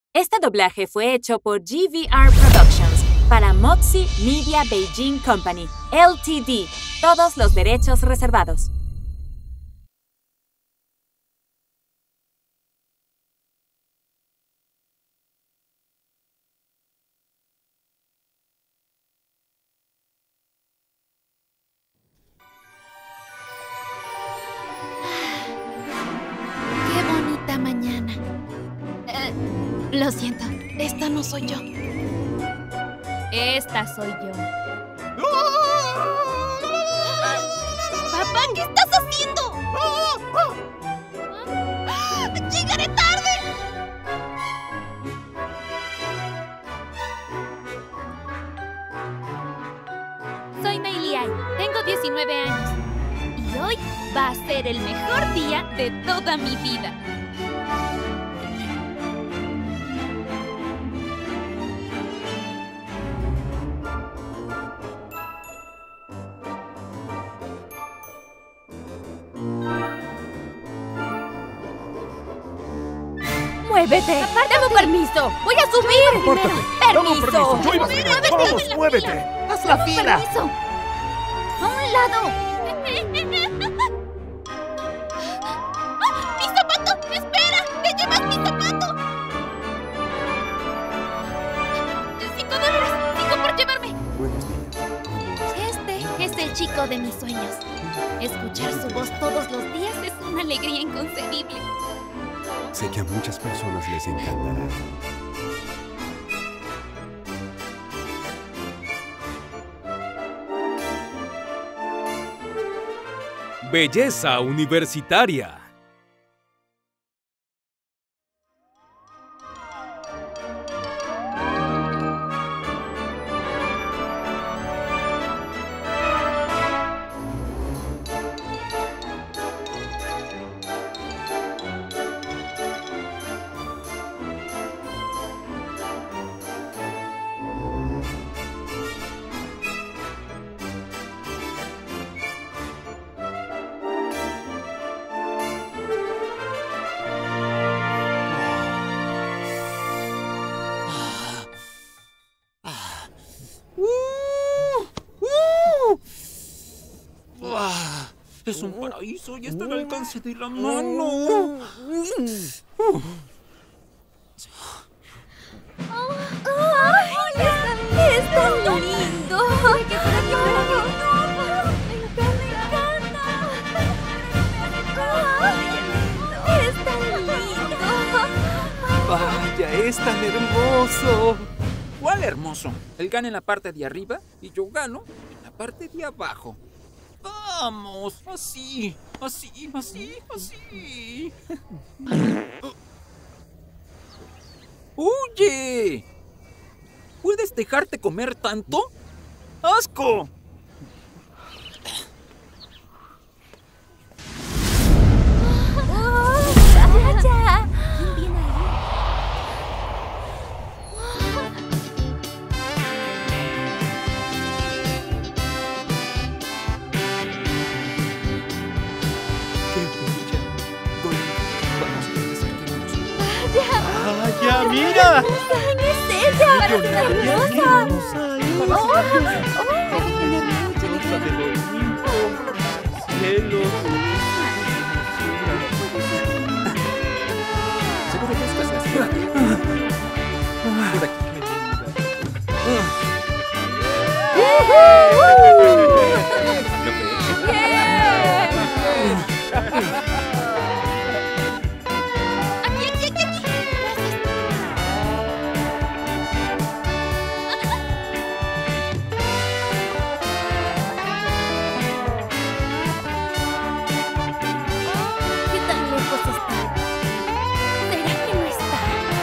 Este doblaje fue hecho por GVR Productions para Moxie Media Beijing Company, Ltd. Todos los derechos reservados. Qué bonita mañana. Lo siento, esta no soy yo. Esta soy yo. ¡Papá, qué estás haciendo! ¡Llegaré tarde! Soy Meili Ai, tengo 19 años. Y hoy va a ser el mejor día de toda mi vida. ¡Muévete! ¡Dame un permiso! ¡Voy a subir! ¡Pórtate! ¡Dame un permiso! ¡Yo iba primero! ¡Vamos, muévete! ¡Haz la fila! ¡Permiso! ¡A un lado! ¡Mi zapato! ¡Espera! ¡Te llevas mi zapato! $5. ¡5 por llevarme! Este es el chico de mis sueños. Escuchar su voz todos los días es una alegría inconcebible. Sé que a muchas personas les encantará. Belleza universitaria. Es un paraíso y está al alcance de la mano. ¡Es tan lindo! ¡Es tan lindo! Vaya, es tan hermoso. ¿Cuál hermoso? Él gana en la parte de arriba y yo gano en la parte de abajo. Vamos, así, así, así, así. ¡Oye! ¿Puedes dejarte comer tanto? ¡Asco! ¡Vaya! ¿Quién viene ahí? ¡Qué bella! Vamos a acerquémonos. ¡Vaya, mira! ¿Quién es ella? ¡Parece nerviosa! Rosa del Olimpo, cielos. Seguro buscas las flores. Por aquí, mi ¿Qué tan lejos está? ¿Será que no está?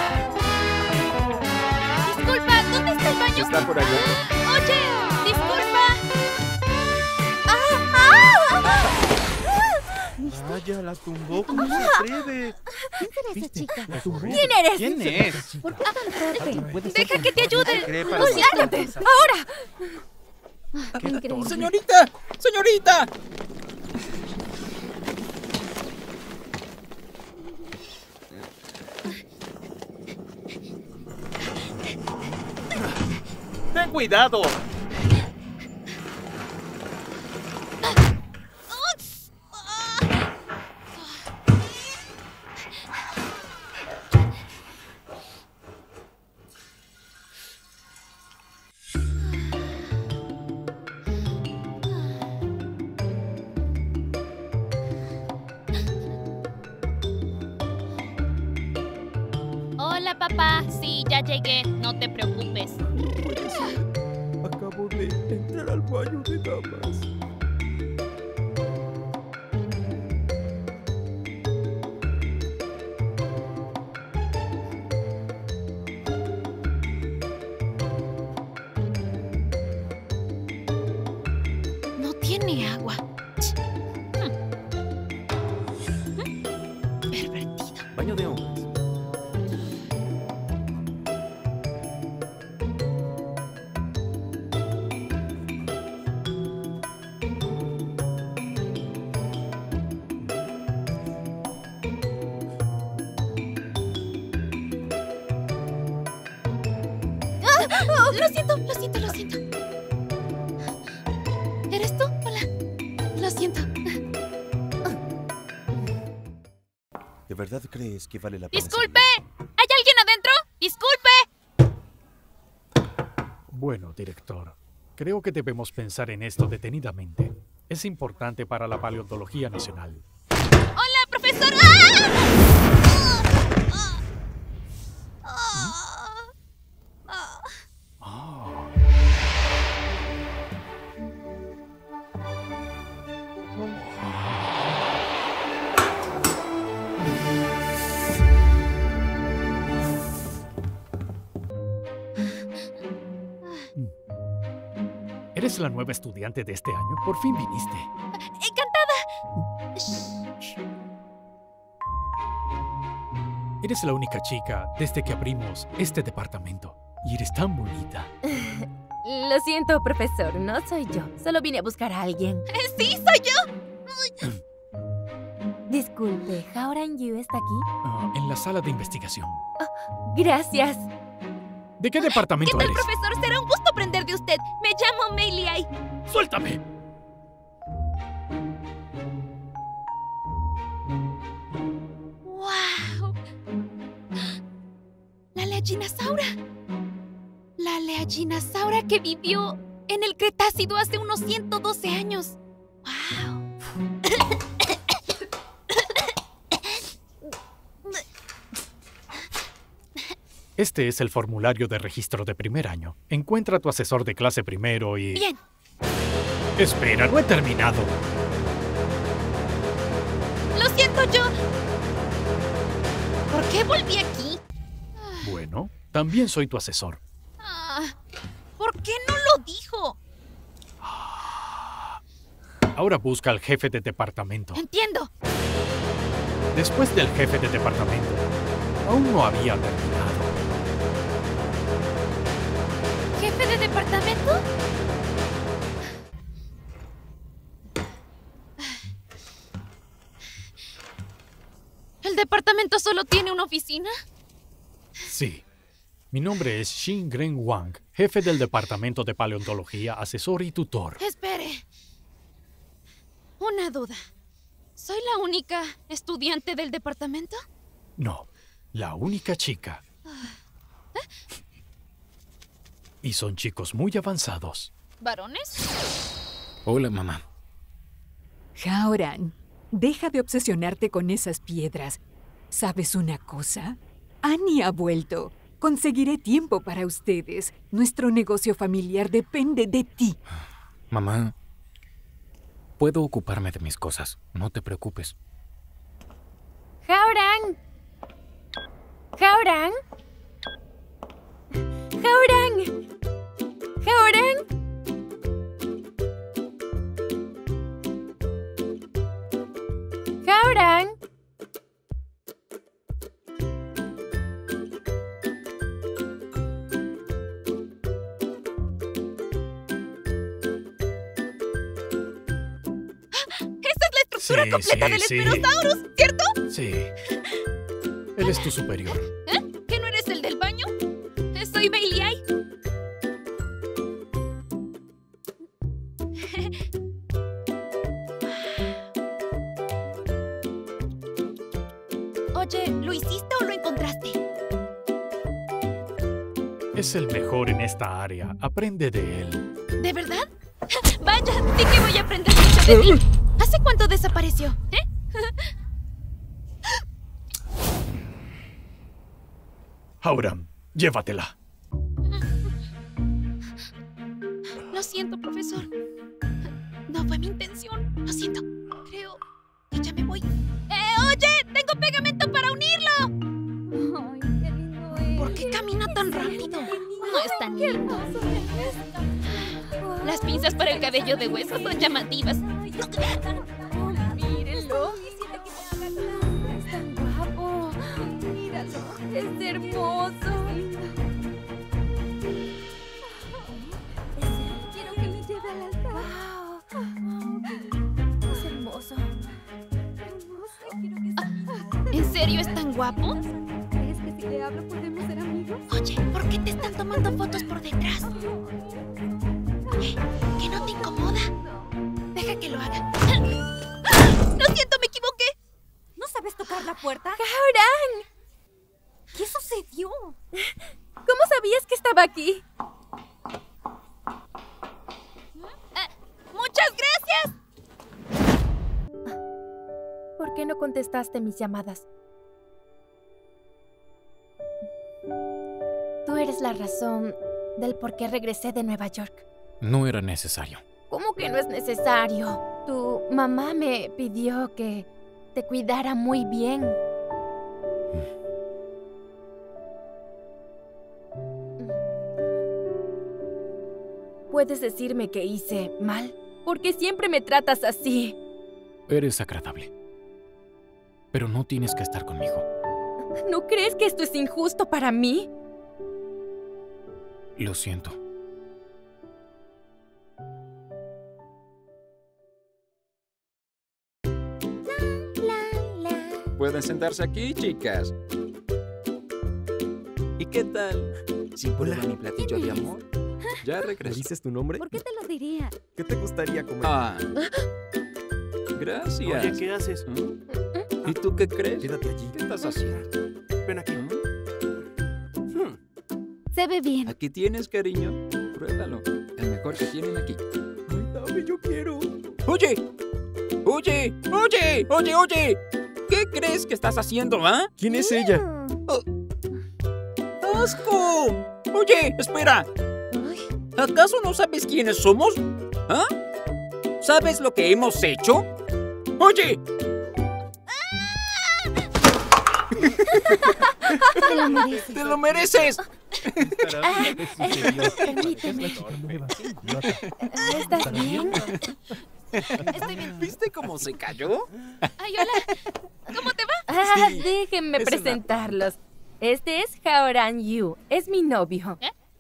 Disculpa, ¿dónde está el baño? Está por allá. Oye, disculpa. Vaya, la tumbó. ¿Cómo se atreve? ¿Quién será esa chica? ¿La tumbó? ¿Quién eres? ¿Quién es? ¿Por qué tan fuerte? Deja que te ayude. Cree para ¡No, los lárgate! hombres. ¡Ahora! Increíble. ¡Señorita! ¡Señorita! ¡Tengan cuidado! Hola, papá. Sí, ya llegué. No te preocupes. No puede ser. Acabo de entrar al baño de damas. No tiene agua. Pervertido. Baño de hombres. Lo siento, lo siento, lo siento. ¿Eres tú? Hola. Lo siento. ¿De verdad crees que vale la pena? ¡Disculpe! ¿Hay alguien adentro? ¡Disculpe! Bueno, director, creo que debemos pensar en esto detenidamente. Es importante para la paleontología nacional. ¡Hola, profesor! ¿Eres la nueva estudiante de este año? Por fin viniste. ¡Encantada! Eres la única chica desde que abrimos este departamento. Y eres tan bonita. Lo siento, profesor, no soy yo. Solo vine a buscar a alguien. ¡Sí, soy yo! Disculpe, Haoran Yu está aquí. En la sala de investigación. Gracias. ¿De qué departamento ¿Qué tal, eres? profesor? Será un gusto aprender de usted. Me llamo Mei Liai. ¡Suéltame! ¡Wow! ¡La Leaginosaura! La Leaginosaura que vivió en el Cretácido hace unos 112 años. ¡Wow! Este es el formulario de registro de primer año. Encuentra a tu asesor de clase primero y... Bien. Espera, no he terminado. Lo siento, yo. ¿Por qué volví aquí? Bueno, también soy tu asesor. ¿Por qué no lo dijo? Ahora busca al jefe de departamento. Entiendo. Después del jefe de departamento, aún no había terminado. ¿Jefe de departamento? ¿El departamento solo tiene una oficina? Sí. Mi nombre es Xin Gren Wang, jefe del departamento de paleontología, asesor y tutor. Espere. Una duda. ¿Soy la única estudiante del departamento? No, la única chica. Y son chicos muy avanzados. ¿Varones? Hola, mamá. Haoran, deja de obsesionarte con esas piedras. ¿Sabes una cosa? Annie ha vuelto. Conseguiré tiempo para ustedes. Nuestro negocio familiar depende de ti. Mamá, puedo ocuparme de mis cosas. No te preocupes. ¡Haoran! ¡Haoran! ¡Haoran! ¡Haoran! ¡Haoran! Estructura completa del Spinosaurus, ¿cierto? Sí. Él es tu superior. ¿Que no eres el del baño? Soy Mei Liai. ¿Lo hiciste o lo encontraste? Es el mejor en esta área. Aprende de él. ¿De verdad? Vaya, sí que voy a aprender mucho de ti. ¿Hace cuánto desapareció? Howram, llévatela. Lo siento, profesor. No fue mi intención. Lo siento. Creo que ya me voy. ¡Oye! ¡Tengo pegamento para unirlo! Ay, qué lindo es. ¿Por qué camina tan rápido? No es tan lindo. Las pinzas para el cabello de hueso son llamativas. Mírenlo. Es tan guapo. Míralo. Es hermoso. Quiero que me lleve al altar. Wow. Es hermoso. ¿En serio es tan guapo? ¿Crees que si le hablo podemos ser amigos? Oye, ¿por qué te están tomando fotos por detrás? ¿Que no te incomoda? Deja que lo haga. ¡Lo siento, me equivoqué! ¿No sabes tocar la puerta? ¡Howram! ¿Qué sucedió? ¿Cómo sabías que estaba aquí? ¡Muchas gracias! ¿Por qué no contestaste mis llamadas? Tú eres la razón del por qué regresé de Nueva York. No era necesario. ¿Cómo que no es necesario? Tu mamá me pidió que te cuidara muy bien. ¿Puedes decirme que hice mal? Porque siempre me tratas así. Eres agradable. Pero no tienes que estar conmigo. ¿No crees que esto es injusto para mí? Lo siento. Pueden sentarse aquí, chicas. ¿Y qué tal? ¿Si prueban mi platillo de amor? Ya ¿Me regreso. dices tu nombre? ¿Por qué te lo diría? ¿Qué te gustaría comer? Ah. Gracias. Oye, ¿qué haces? ¿Y tú qué crees? Quédate allí. ¿Qué estás haciendo? Ven aquí. Se ve bien. Aquí tienes, cariño. Pruébalo. El mejor que tienen aquí. Ay, dame, yo quiero. ¡Oye! ¡Oye! ¡Oye! ¡Oye, oye! ¿Qué crees que estás haciendo, ah? ¿Quién es ella? ¡Asco! Oye, espera. ¿Acaso no sabes quiénes somos? ¿Ah? ¿Sabes lo que hemos hecho? ¡Oye! Te lo mereces. ¡Te lo mereces! Permíteme. ¿Estás bien? Estoy bien. ¿Viste cómo se cayó? Ay, hola. ¿Cómo te va? Déjenme es presentarlos. Este es Howram Yu. Es mi novio.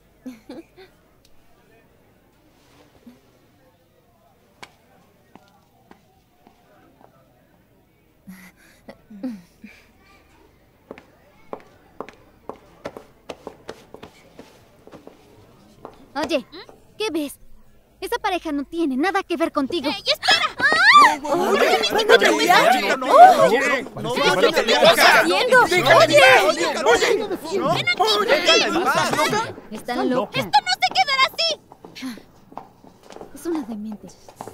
Oye, ¿qué ves? Esa pareja no tiene nada que ver contigo. ¡Ey, espera! Están locos. ¡Esto no se quedará así! Es una demente.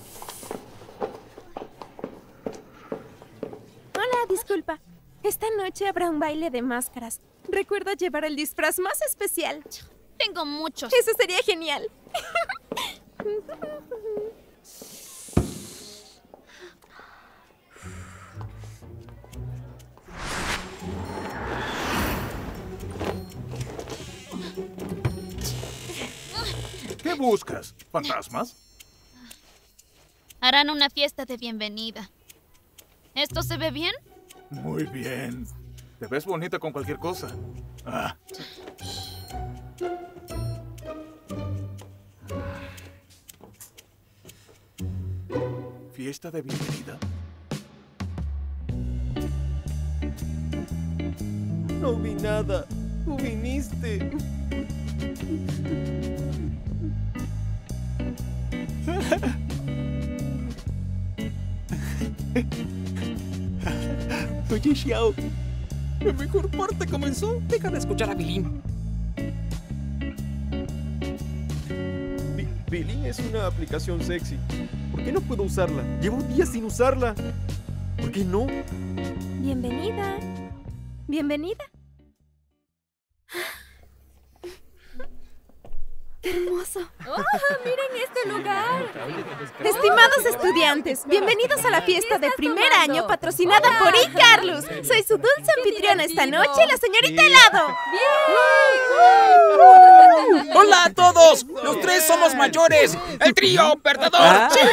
Hola, disculpa. Esta noche habrá un baile de máscaras. Recuerda llevar el disfraz más especial. Tengo muchos. Eso sería genial. ¿Qué buscas? ¿Fantasmas? Harán una fiesta de bienvenida. ¿Esto se ve bien? Muy bien. Te ves bonita con cualquier cosa. Ah. ¿Fiesta de bienvenida? No vi nada. Tú viniste. Oye, Xiao, La mejor parte comenzó. Deja de escuchar a Bilín. Bilín es una aplicación sexy. ¿Por qué no puedo usarla? Llevo días sin usarla. ¿Por qué no? Bienvenida. Bienvenida. ¡Qué hermoso! ¡Oh, miren este lugar! Estimados estudiantes, bienvenidos a la fiesta de primer año patrocinada por iCarlos. Soy su dulce anfitriona esta noche, la señorita Helado. ¡Hola a todos! Los tres somos mayores. ¡El trío perdedor! ¡Sí!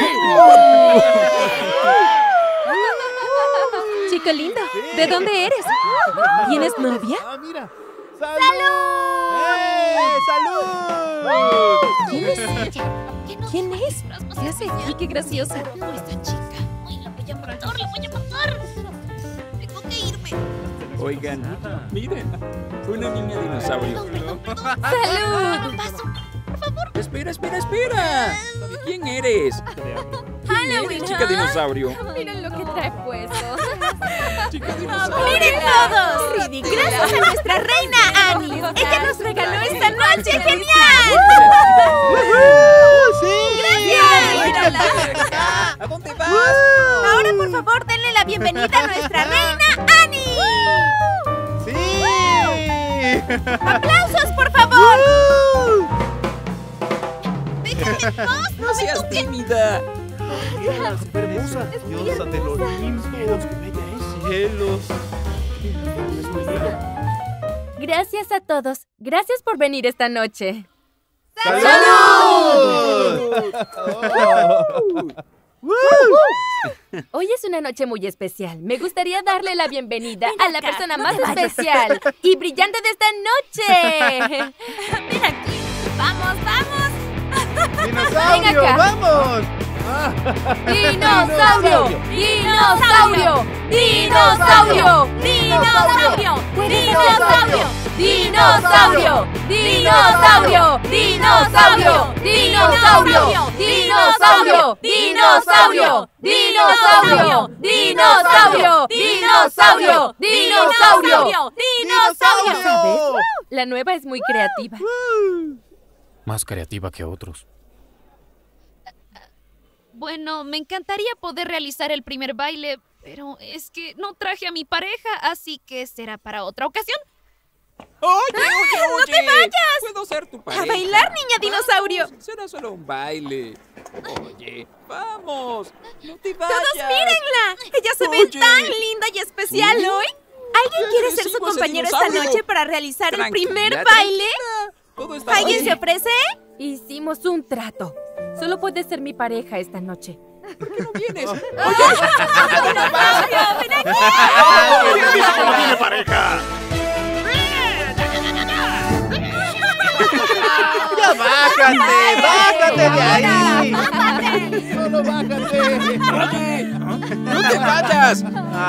Chico lindo, ¿de dónde eres? ¿Tienes novia? Mira. ¡Salud! ¡Salud! ¿Quién es ella? ¿Quién es? ¿Qué hace aquí? ¡Qué graciosa! Esta chica. Uy, la voy a matar, la voy a matar. Tengo que irme. Oigan, miren. Una niña dinosaurio. ¡Salud! Paso. Por favor. Espera. ¿Quién eres? ¿Quién eres, chica dinosaurio? Miren lo que trae puesto. Chica dinosaurio. ¡Miren todos! Gracias a nuestra reina Annie. Ella nos regaló esta noche. ¡Genial! ¡Gracias! ¿A dónde vas? Ahora, por favor, denle la bienvenida a nuestra reina Annie. ¡Sí! ¡Aplausos, por favor! No seas tímida. Diana, súper hermosa. Diosa del Olimpo. Cielos. Gracias a todos. Gracias por venir esta noche. ¡Salud! Hoy es una noche muy especial. Me gustaría darle la bienvenida a la persona más especial y brillante de esta noche. Ven aquí. ¡Vamos, vamos! ¡Dinosaurio, Ven acá. vamos! ¡Dinosaurio! ¡Dinosaurio! ¡Dinosaurio! ¡Dinosaurio! ¡Dinosaurio! ¡Dinosaurio! ¡Dinosaurio! ¡Dinosaurio! ¡Dinosaurio! ¡Dinosaurio! ¡Dinosaurio! ¡Dinosaurio! ¡Dinosaurio! ¡Dinosaurio! ¡Dinosaurio! ¡Dinosaurio! ¿Sabes? La nueva es muy creativa. Más creativa que otros. Bueno, me encantaría poder realizar el primer baile, pero es que no traje a mi pareja, así que será para otra ocasión. ¡Oye! ¡No te vayas! Puedo ser tu pareja. ¡A bailar, niña dinosaurio! Vamos, será solo un baile. Oye, vamos. No te vayas. ¡Todos mírenla! ¡Ella se ve tan linda y especial hoy! ¿Alguien quiere ser su compañero esta noche para realizar el primer baile? ¿Alguien se ofrece? Hicimos un trato. Solo puedes ser mi pareja esta noche. ¿Por qué no vienes? ¡Dinosaurio, ven aquí! Dice que no tiene pareja! ¡Ya bájate! ¡Bájate de ahí! ¡Solo bájate! Oye, no te vayas.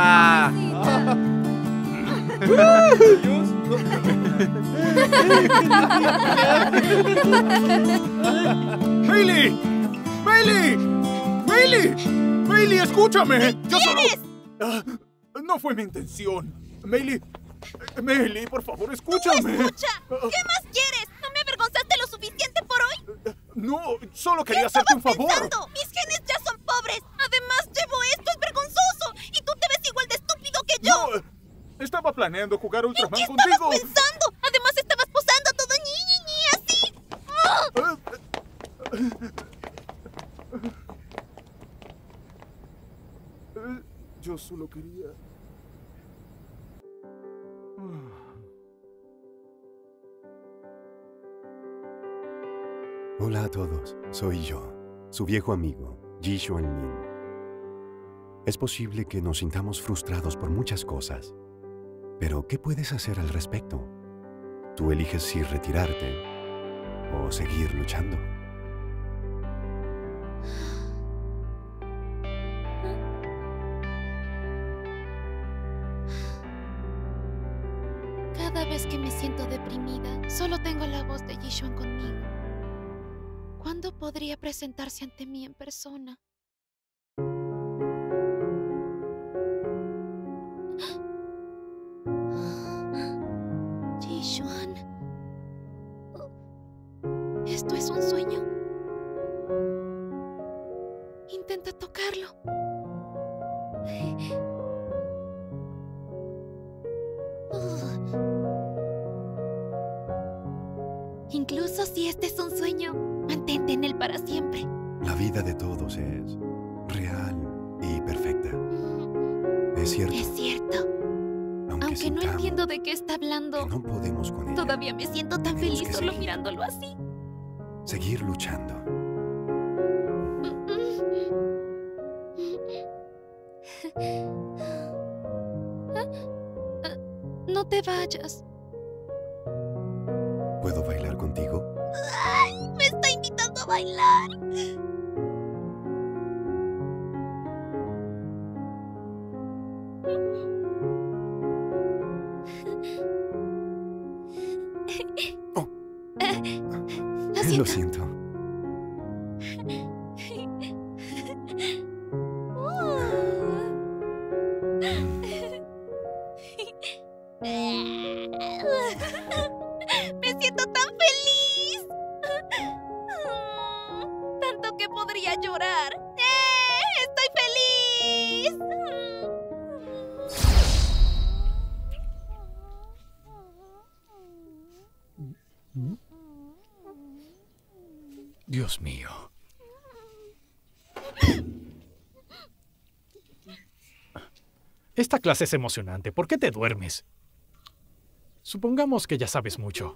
¡Bailey! ¡Bailey! ¡Bailey! ¡Bailey, escúchame! ¡Yo solo... no fue mi intención. Bailey, por favor, escúchame. ¡Escucha! ¿Qué más quieres? ¿No me avergonzaste lo suficiente por hoy? No, solo quería hacerte un favor. Pensando? Mis genes ya son pobres. Además, llevo esto, es vergonzoso. Y tú te ves igual de estúpido que yo. No, estaba planeando jugar Ultraman ¿Qué contigo. estabas pensando? Además, estabas posando todo así. Yo solo quería... Hola a todos, soy yo, su viejo amigo, Ji Xuanlin. Es posible que nos sintamos frustrados por muchas cosas, pero ¿qué puedes hacer al respecto? Tú eliges si retirarte o seguir luchando. Cada vez que me siento deprimida, solo tengo la voz de Ji Xuan conmigo. ¿Cuándo podría presentarse ante mí en persona? ¿Esto es un sueño? Intenta tocarlo. Incluso si este es un sueño, mantente en él para siempre. La vida de todos es real y perfecta. Es cierto. Es cierto. Aunque no entiendo de qué está hablando, no podemos con ella. Todavía me siento tan feliz solo mirándolo así. Seguir luchando. No te vayas. ¿Puedo bailar contigo? ¡Ay! ¡Me está invitando a bailar! Oh. Lo siento. Me siento tan feliz. Tanto que podría llorar. ¡Estoy feliz! Dios mío. Esta clase es emocionante. ¿Por qué te duermes? Supongamos que ya sabes mucho.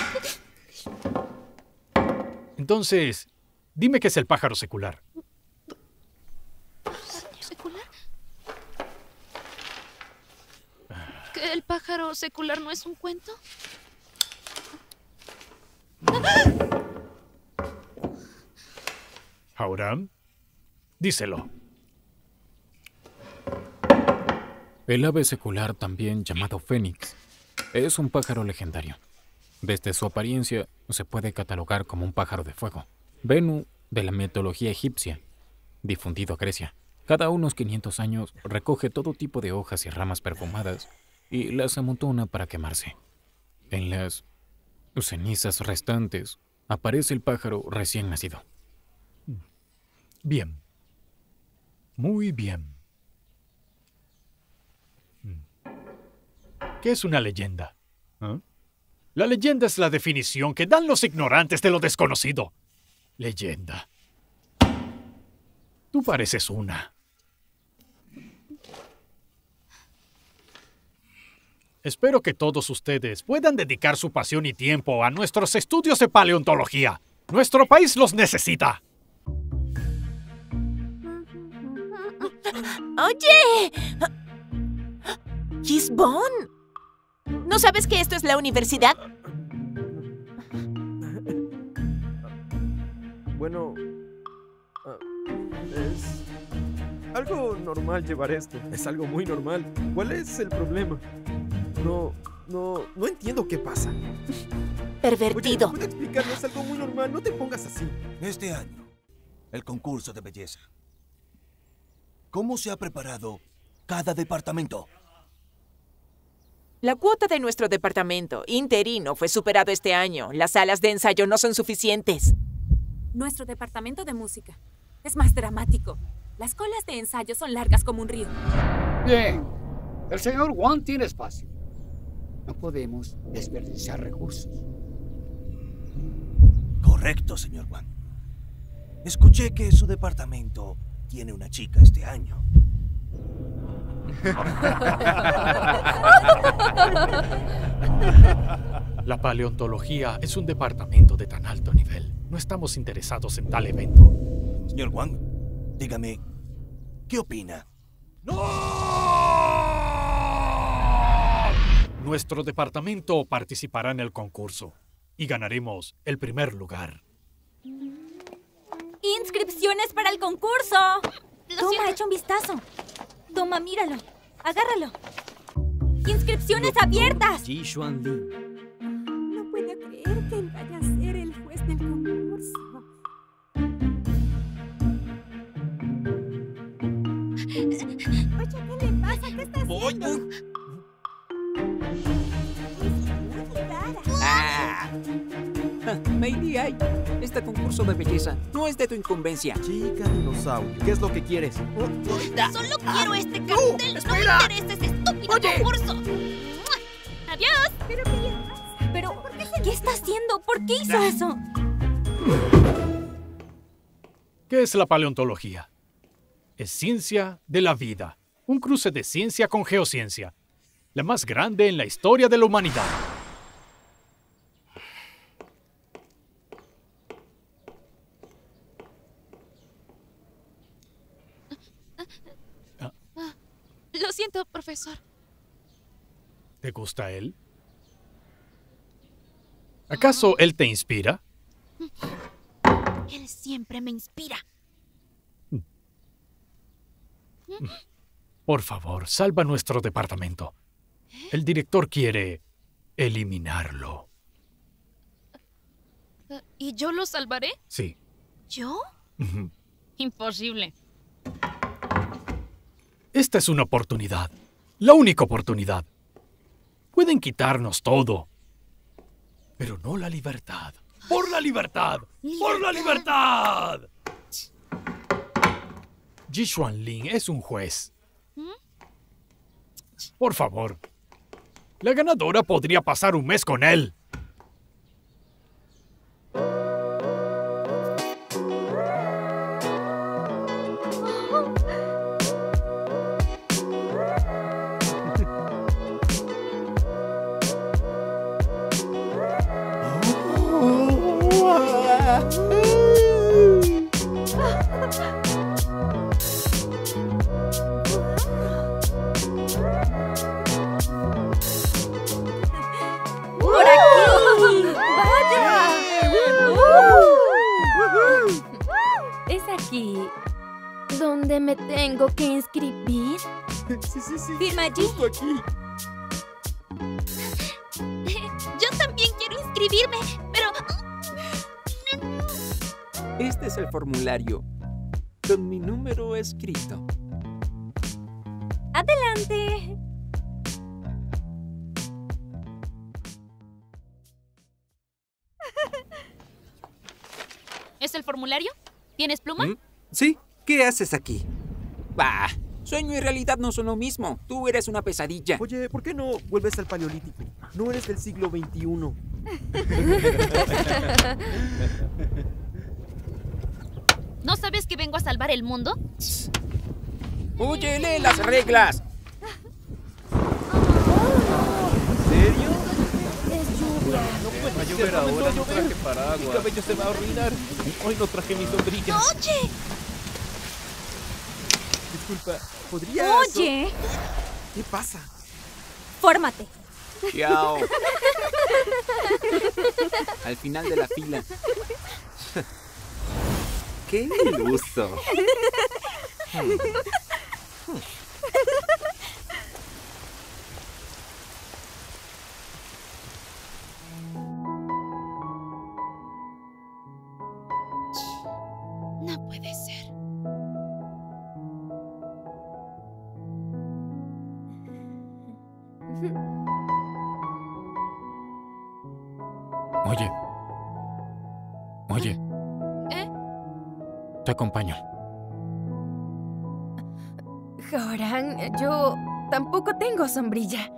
Entonces, dime qué es el pájaro secular. ¿Secular? ¿Que el pájaro secular no es un cuento? Hauram, díselo. El ave secular, también llamado fénix, es un pájaro legendario. Desde su apariencia se puede catalogar como un pájaro de fuego. Venu, de la mitología egipcia, difundido a Grecia. Cada unos 500 años recoge todo tipo de hojas y ramas perfumadas y las amontona para quemarse. En las cenizas restantes aparece el pájaro recién nacido. Bien. Muy bien. ¿Qué es una leyenda? ¿Ah? La leyenda es la definición que dan los ignorantes de lo desconocido. Leyenda. Tú pareces una. Espero que todos ustedes puedan dedicar su pasión y tiempo a nuestros estudios de paleontología. Nuestro país los necesita. ¡Oye! ¡Gisbon! ¿No sabes que esto es la universidad? Bueno, es algo normal llevar esto. Es algo muy normal. ¿Cuál es el problema? No entiendo qué pasa. Pervertido. Oye, ¿puedo explicarlo? Es algo muy normal. No te pongas así. Este año, el concurso de belleza. ¿Cómo se ha preparado cada departamento? La cuota de nuestro departamento interino fue superado este año. Las salas de ensayo no son suficientes. Nuestro departamento de música es más dramático. Las colas de ensayo son largas como un río. Bien. El señor Wang tiene espacio. No podemos desperdiciar recursos. Correcto, señor Wang. Escuché que su departamento tiene una chica este año. La paleontología es un departamento de tan alto nivel. No estamos interesados en tal evento. Señor Wang, dígame, ¿qué opina? Nuestro departamento participará en el concurso y ganaremos el primer lugar. ¡Inscripciones para el concurso! Toma, echa un vistazo. Toma, míralo. Agárralo. ¡Inscripciones abiertas! Ji Xuanlin. No puedo creer que él vaya a ser el juez del concurso. Oye, ¿qué le pasa? ¿Qué está haciendo? Es muy rara. Maybe hay. Este concurso de belleza no es de tu incumbencia. Chica dinosaurio, ¿qué es lo que quieres? Solo quiero este cartel. No me interesa ese estúpido concurso. Adiós. Pero, ¿qué está haciendo? ¿Por qué hizo eso? ¿Qué es la paleontología? Es ciencia de la vida. Un cruce de ciencia con geociencia. La más grande en la historia de la humanidad. Lo siento, profesor. ¿Te gusta él? ¿Acaso él te inspira? Él siempre me inspira. Por favor, salva nuestro departamento. El director quiere eliminarlo. ¿Y yo lo salvaré? Sí. ¿Yo? Imposible. Esta es una oportunidad. La única oportunidad. Pueden quitarnos todo, pero no la libertad. ¡Por la libertad! ¡Por la libertad! Ji Xuanlin es un juez. Por favor. La ganadora podría pasar un mes con él. ¡Por aquí! ¡Vaya! ¿Es aquí donde me tengo que inscribir? Sí. Firma allí. Justo aquí. Yo también quiero inscribirme, pero... Este es el formulario con mi número escrito. Adelante. ¿Es el formulario? ¿Tienes pluma? ¿Sí? ¿Qué haces aquí? Bah, sueño y realidad no son lo mismo. Tú eres una pesadilla. Oye, ¿por qué no vuelves al Paleolítico? No eres del siglo XXI. ¿No sabes que vengo a salvar el mundo? Oye, lee las reglas. ¿En serio? Es lluvia. No puede llover ahora, no traje paraguas. Mi cabello se va a arruinar. Hoy no traje mi sombrilla. ¡Oye! Disculpa, ¿podrías...? Oye. ¿Qué pasa? Fórmate. Chao. Al final de la fila. ¡Qué iluso! No puede ser. Oye. ¿Eh? Te acompaño. Joran, yo tampoco tengo sombrilla.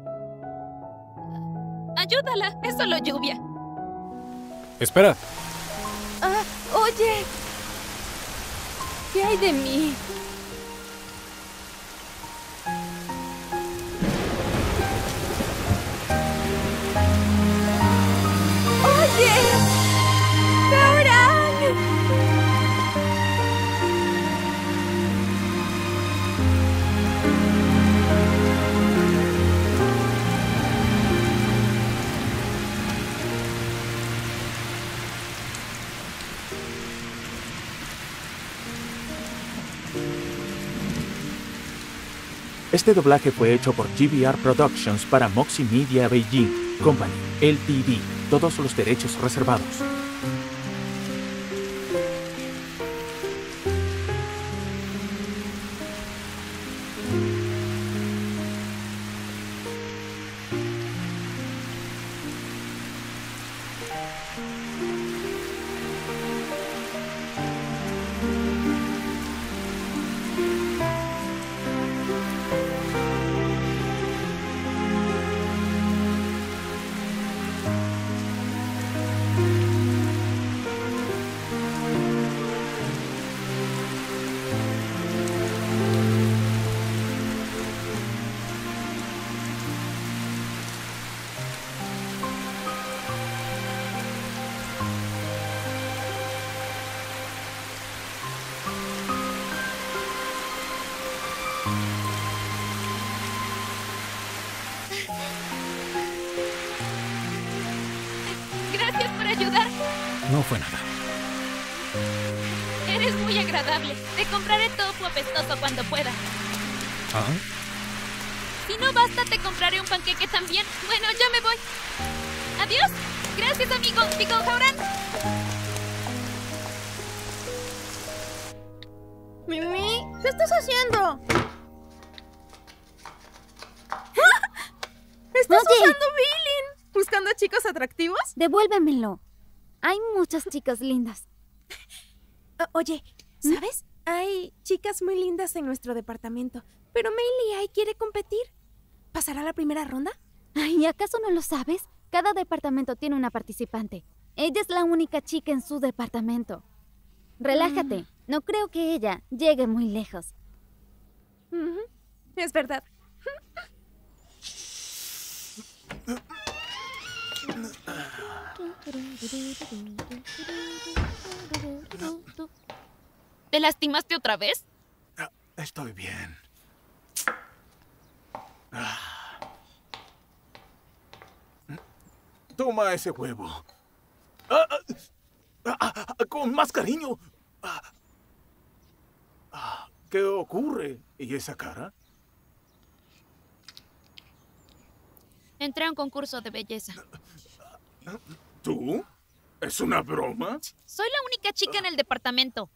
Ayúdala, es solo lluvia. Espera. Ah, oye. ¿Qué hay de mí? ¡Oye! ¡Joran! Este doblaje fue hecho por GVR Productions para Moxie Media Beijing Company, Ltd. Todos los derechos reservados. ayudar? No fue nada. Eres muy agradable. Te compraré tofu apestoso cuando pueda. ¿Ah? Si no basta, te compraré un panqueque también. Bueno, ya me voy. Adiós. Gracias, amigo. Digo, Jauran. Mimi, ¿qué estás haciendo? ¿Estás usando Billing? ¿Buscando a chicos atractivos? Devuélvemelo. Hay muchas chicas lindas. Oye, ¿sabes? Hay chicas muy lindas en nuestro departamento, pero Meili quiere competir. ¿Pasará la primera ronda? Ay, ¿acaso no lo sabes? Cada departamento tiene una participante. Ella es la única chica en su departamento. Relájate. No creo que ella llegue muy lejos. Es verdad. ¿Te lastimaste otra vez? Estoy bien. Toma ese huevo. Con más cariño. ¿Qué ocurre? ¿Y esa cara? Entré a un concurso de belleza. ¿Tú? ¿Es una broma? Soy la única chica en el departamento.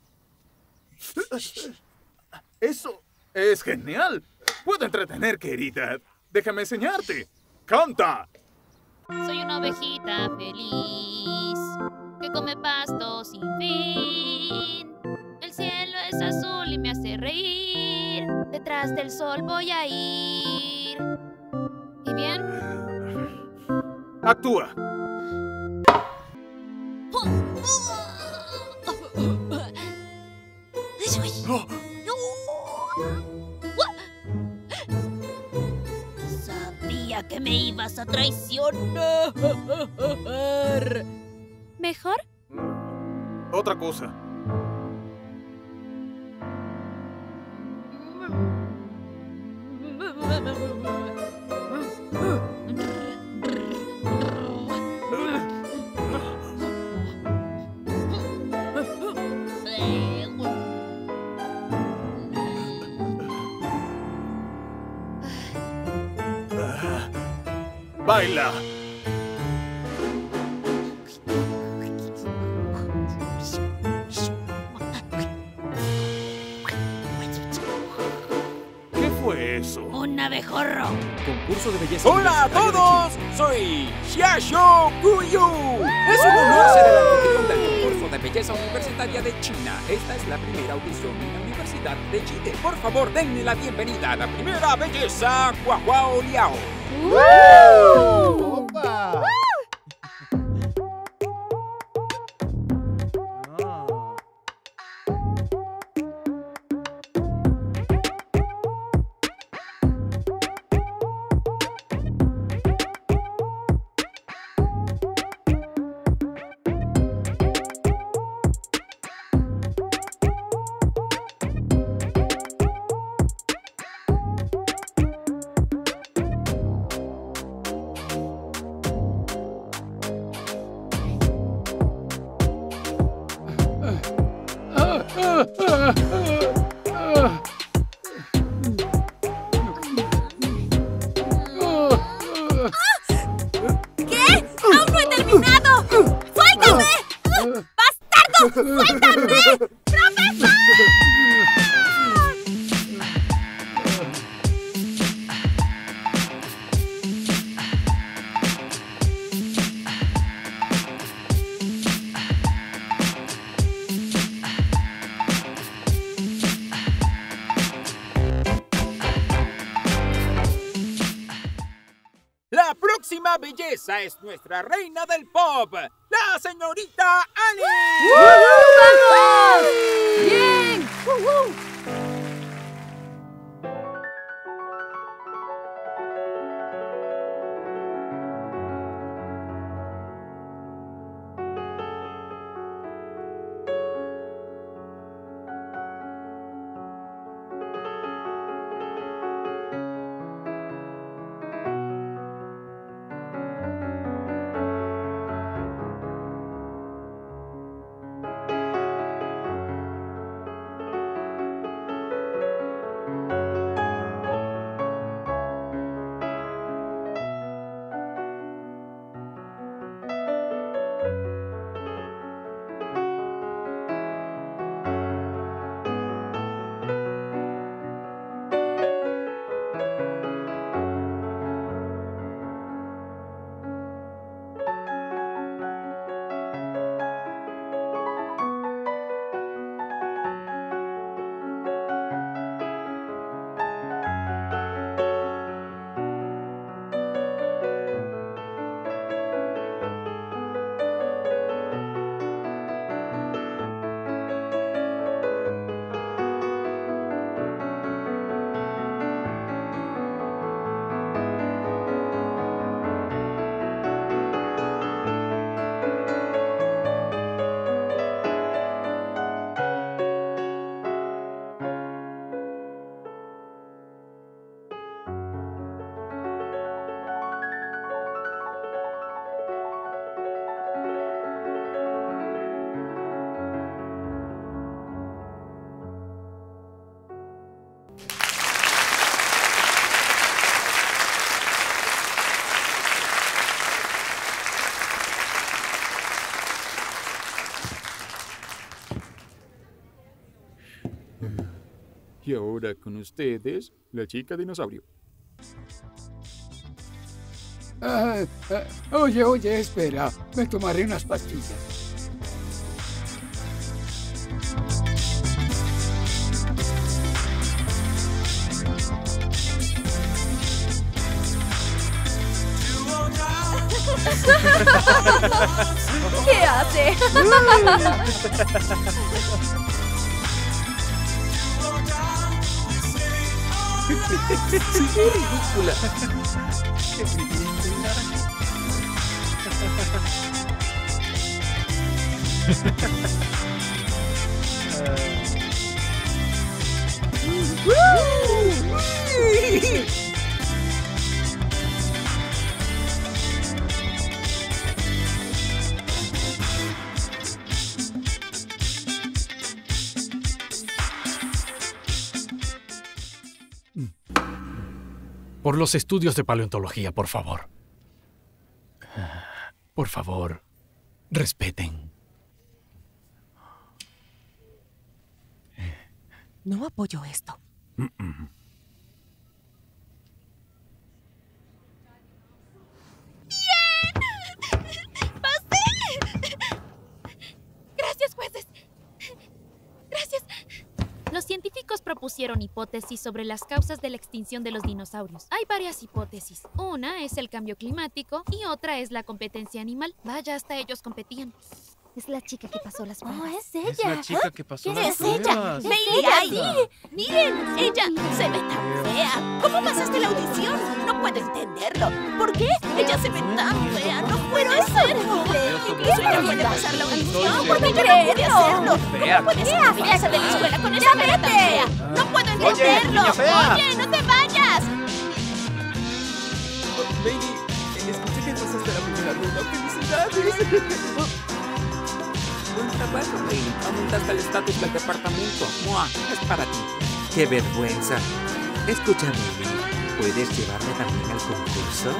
Eso es genial. Puedo entretener, querida. Déjame enseñarte. ¡Canta! Soy una ovejita feliz que come pasto sin fin. El cielo es azul y me hace reír. Detrás del sol voy a ir. ¿Y bien? Actúa. Sabía que me ibas a traicionar. ¿Mejor? Otra cosa. Baila. ¿Qué fue eso? ¡Un abejorro! Concurso de belleza. ¡Hola a todos! Soy Xiaoxiu Guyu. Es un honor ser el anfitrión del concurso de belleza universitaria de China. Esta es la primera audición en la Universidad de Chile. Por favor, denme la bienvenida a la primera belleza, Guaguao Liao. ¡Opa! ¿Qué? ¡Aún no he terminado! ¡Suéltame! ¡Bastardo! ¡Suéltame! ¡Profesor! La próxima belleza es nuestra reina del pop, la señorita Annie. ¡Vamos! ¡Bien! Y ahora con ustedes, la chica dinosaurio. Oye, espera. Me tomaré unas pastillas. ¿Qué hace? Sí, qué ridícula. Qué ridícula. Por los estudios de paleontología, por favor. Por favor, respeten. No apoyo esto. Gracias, jueces. Gracias. Los científicos propusieron hipótesis sobre las causas de la extinción de los dinosaurios. Hay varias hipótesis. Una es el cambio climático y otra es la competencia animal. Vaya, hasta ellos competían. Es la chica que pasó las pruebas. Oh, es ella. Es la chica que pasó ¿Quién las es ella? pruebas. ¡Veía! Miren, ella se ve tan fea. ¿Cómo pasaste la audición? No puedo entenderlo. ¿Por qué? Ella se ve tan fea. No puedo hacerlo. Incluso ella puede pasar la audición. ¿Por qué yo no pude hacerlo? ¿Cómo puede ser la fea de la escuela con esa cara tan fea? No puedo entenderlo. Oye, no te vayas. Baby, escuché que pasaste la primera ronda. ¡Felicidades! Buen trabajo, Bailey. Aumentaste el estatus del departamento. ¡Mua! Es para ti. ¡Qué vergüenza! Escucha, Bailey. ¿Puedes llevarme también al concurso?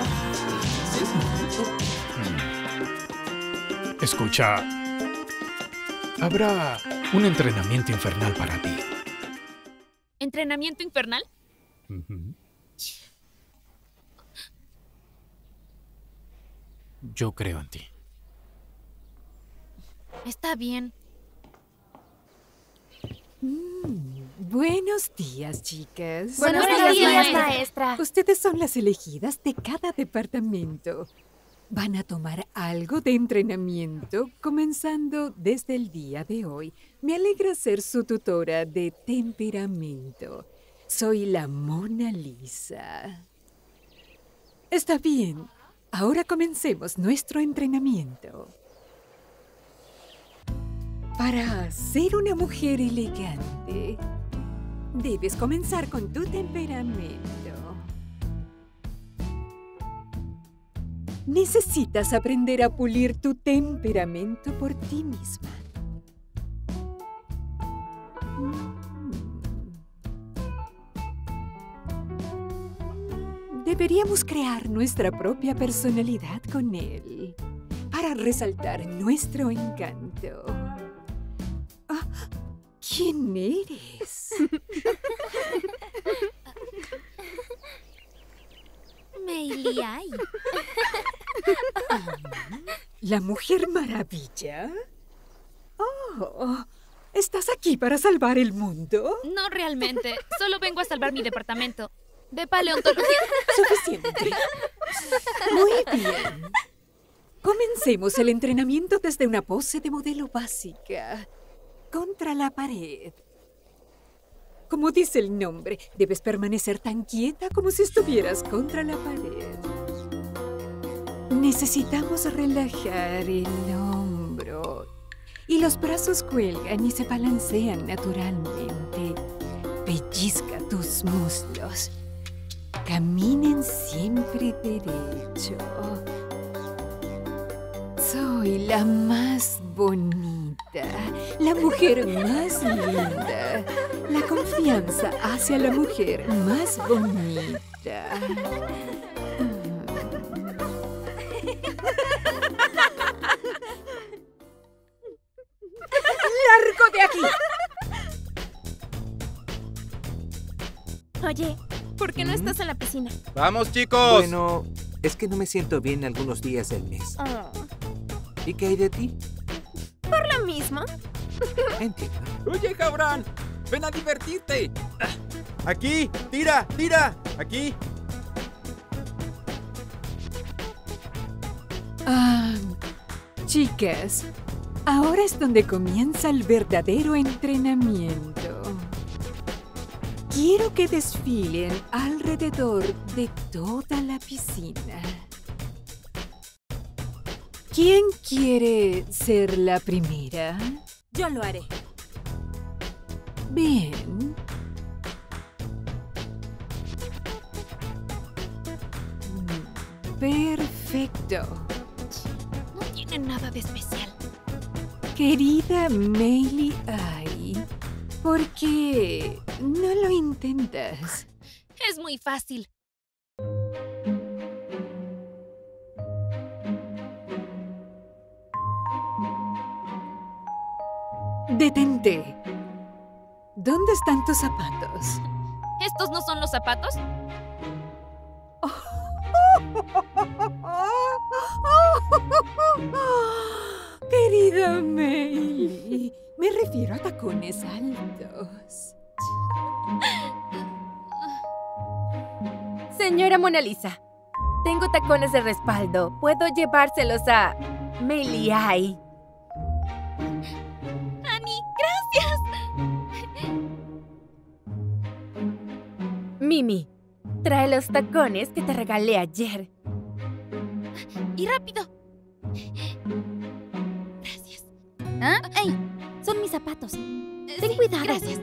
Escucha. Habrá un entrenamiento infernal para ti. ¿Entrenamiento infernal? Yo creo en ti. Está bien. Buenos días, chicas. Buenos días, maestra. Ustedes son las elegidas de cada departamento. Van a tomar algo de entrenamiento comenzando desde el día de hoy. Me alegra ser su tutora de temperamento. Soy la Mona Lisa. Está bien. Ahora comencemos nuestro entrenamiento. Para ser una mujer elegante, debes comenzar con tu temperamento. Necesitas aprender a pulir tu temperamento por ti misma. Deberíamos crear nuestra propia personalidad con él para resaltar nuestro encanto. ¿Quién eres? Meiliai. ¿La Mujer Maravilla? Oh, ¿estás aquí para salvar el mundo? No realmente. Solo vengo a salvar mi departamento de paleontología. Suficiente. Muy bien. Comencemos el entrenamiento desde una pose de modelo básica. Contra la pared. Como dice el nombre, debes permanecer tan quieta como si estuvieras contra la pared. Necesitamos relajar el hombro. Y los brazos cuelgan y se balancean naturalmente. Pellizca tus muslos. Caminen siempre derecho. Soy la más bonita, la mujer más linda. La confianza hacia la mujer más bonita. ¡Largo de aquí! Oye, ¿por qué no estás en la piscina? ¡Vamos, chicos! Bueno, es que no me siento bien algunos días del mes. ¿Y qué hay de ti? Por lo mismo. Entiendo. Oye, Jabran, ven a divertirte. Aquí, tira, tira. Aquí. Chicas, ahora es donde comienza el verdadero entrenamiento. Quiero que desfilen alrededor de toda la piscina. ¿Quién quiere ser la primera? Yo lo haré. Bien. Perfecto. No tiene nada de especial. Querida Meili Ai, ¿por qué no lo intentas? Es muy fácil. Detente. ¿Dónde están tus zapatos? ¿Estos no son los zapatos? Querida Meili, me refiero a tacones altos. Señora Mona Lisa, tengo tacones de respaldo. ¿Puedo llevárselos a Meili Ai? ¡Annie, gracias! Mimi, trae los tacones que te regalé ayer. ¡Y rápido! Gracias. ¿Ah? ¡Ey! Son mis zapatos. Ten cuidado. Gracias.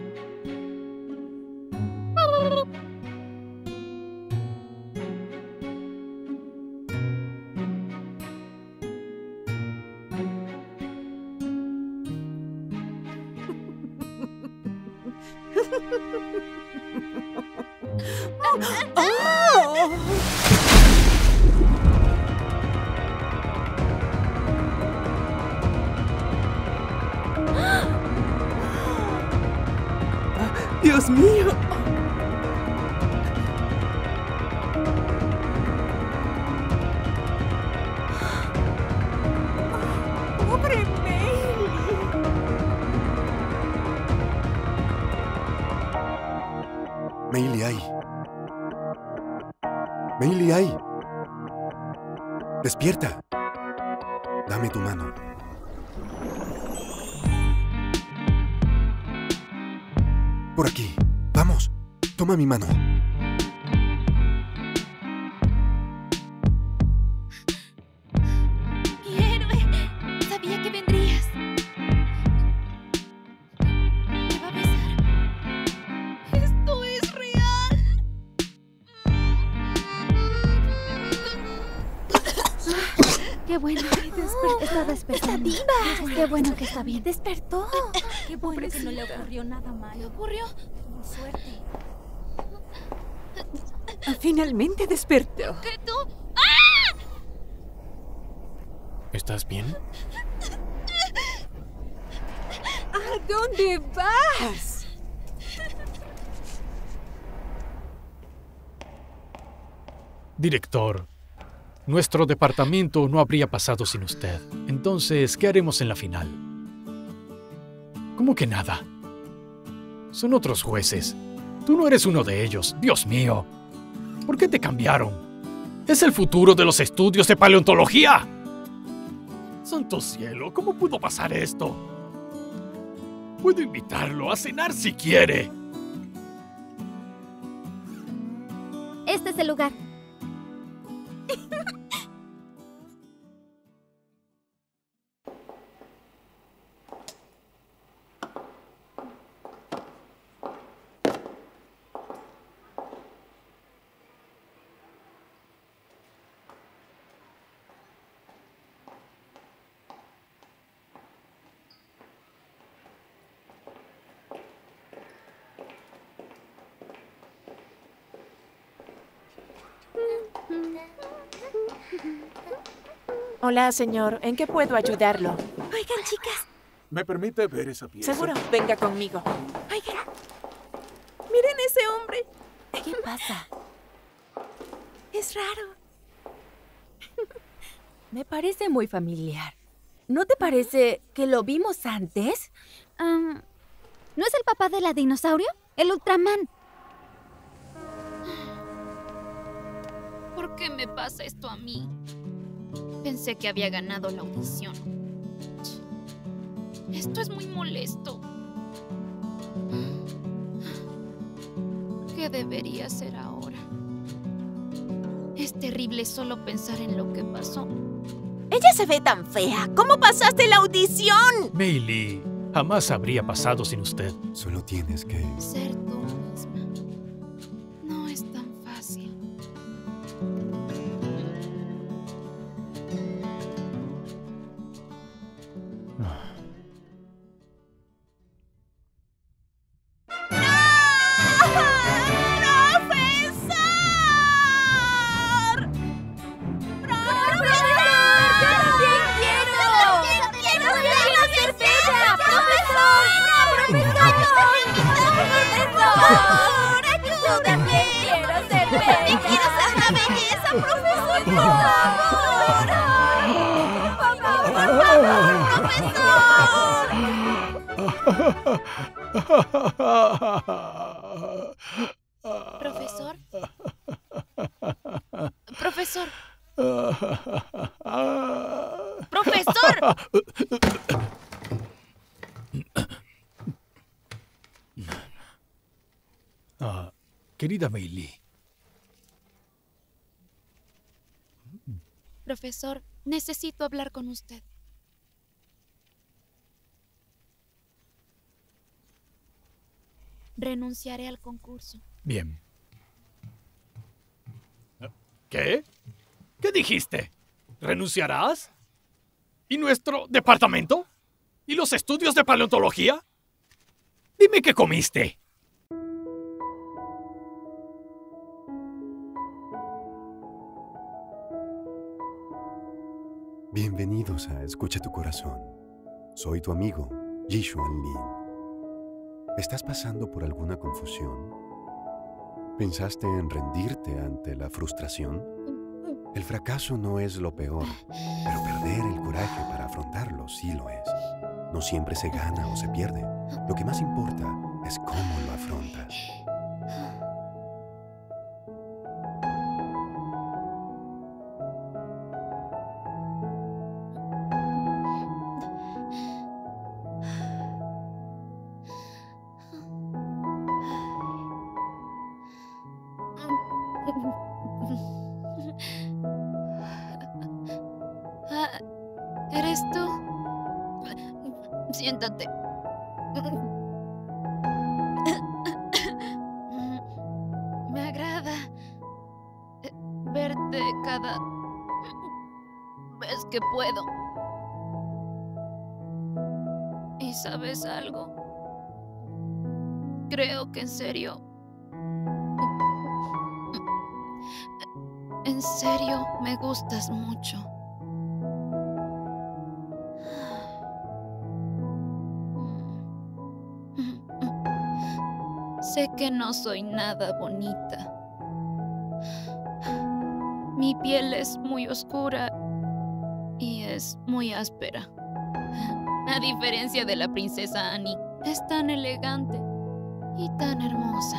¡Dios mío! ¡Pobre Meili! Meili Ai. Meili Ai. Despierta. Dame tu mano. Por aquí. Vamos. Toma mi mano. ¡Mi héroe! Sabía que vendrías. ¿Me va a besar? ¡Esto es real! ¡Qué bueno! Está despertando. ¡Está viva! Qué bueno que está bien. ¡Despertó! Qué bueno que no le ocurrió nada malo. ¿Qué ocurrió? Tuvo suerte. Finalmente despertó. ¿Qué tú? ¡Ah! ¿Estás bien? ¿A dónde vas? Director, nuestro departamento no habría pasado sin usted. Entonces, ¿qué haremos en la final? ¿Cómo que nada? Son otros jueces. Tú no eres uno de ellos. Dios mío. ¿Por qué te cambiaron? Es el futuro de los estudios de paleontología. Santo cielo, ¿cómo pudo pasar esto? Puedo invitarlo a cenar si quiere. Este es el lugar. Hola, señor. ¿En qué puedo ayudarlo? Oigan, chicas. ¿Me permite ver esa pieza? Seguro. Venga conmigo. Oigan. Miren ese hombre. ¿Qué pasa? Es raro. Me parece muy familiar. ¿No te parece que lo vimos antes? ¿No es el papá de la dinosaurio? El Ultraman. ¿Por qué me pasa esto a mí? Pensé que había ganado la audición. Esto es muy molesto. ¿Qué debería hacer ahora? Es terrible solo pensar en lo que pasó. Ella se ve tan fea. ¿Cómo pasaste la audición? Mei Lee, jamás habría pasado sin usted. Solo tienes que... Ser tú misma. No es tan fácil. ¿Profesor? ¡Profesor! ¡Profesor! Querida Mei Lee. Profesor, necesito hablar con usted. Renunciaré al concurso. Bien. ¿Qué? ¿Qué dijiste? ¿Renunciarás? ¿Y nuestro departamento? ¿Y los estudios de paleontología? Dime qué comiste. Bienvenidos a Escucha tu Corazón. Soy tu amigo, Jishuan Lin. ¿Estás pasando por alguna confusión? ¿Pensaste en rendirte ante la frustración? El fracaso no es lo peor, pero perder el coraje para afrontarlo sí lo es. No siempre se gana o se pierde. Lo que más importa es cómo lo afrontas. ¿Eres tú? Siéntate. Me agrada verte cada vez que puedo. ¿Y sabes algo? Creo que en serio me gustas mucho. Sé que no soy nada bonita. Mi piel es muy oscura y es muy áspera. A diferencia de la princesa Annie, es tan elegante y tan hermosa.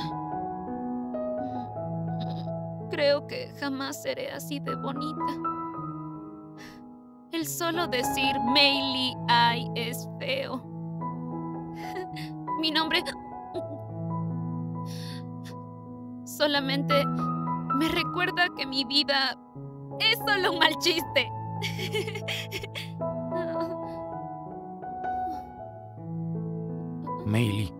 Creo que jamás seré así de bonita. El solo decir Mei Lee Ai es feo. Mi nombre solamente me recuerda que mi vida es solo un mal chiste. Mei Lee,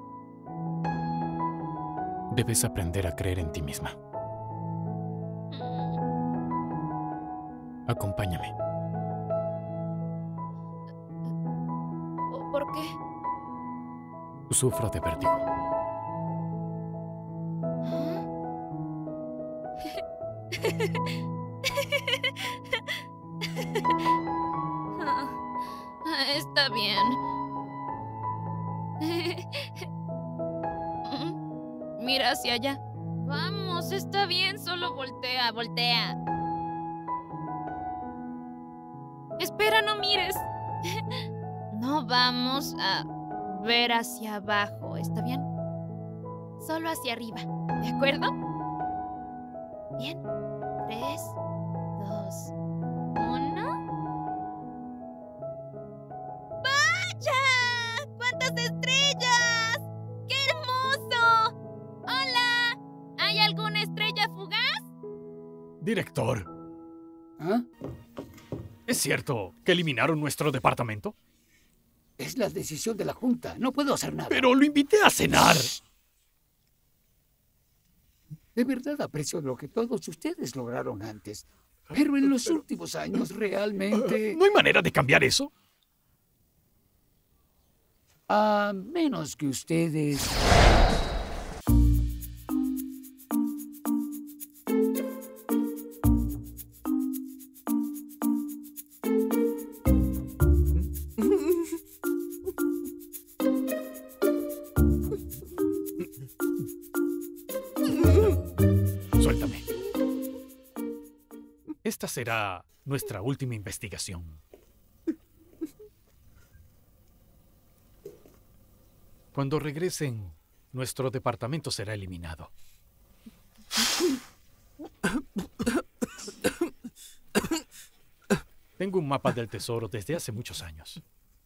debes aprender a creer en ti misma. Acompáñame. ¿Por qué? Sufro de vértigo. Está bien. Mira hacia allá. Vamos, está bien, solo voltea, voltea. Espera, no mires. No vamos a ver hacia abajo, ¿está bien? Solo hacia arriba, ¿de acuerdo? Bien. 3, 2, 1. ¡Vaya! ¡Cuántas estrellas! ¡Qué hermoso! ¡Hola! ¿Hay alguna estrella fugaz? Director. ¿Es cierto que eliminaron nuestro departamento? Es la decisión de la Junta. No puedo hacer nada. Pero lo invité a cenar. De verdad aprecio lo que todos ustedes lograron antes. Pero en los últimos años realmente... ¿No hay manera de cambiar eso? A menos que ustedes... Suéltame. Esta será nuestra última investigación. Cuando regresen, nuestro departamento será eliminado. Tengo un mapa del tesoro desde hace muchos años.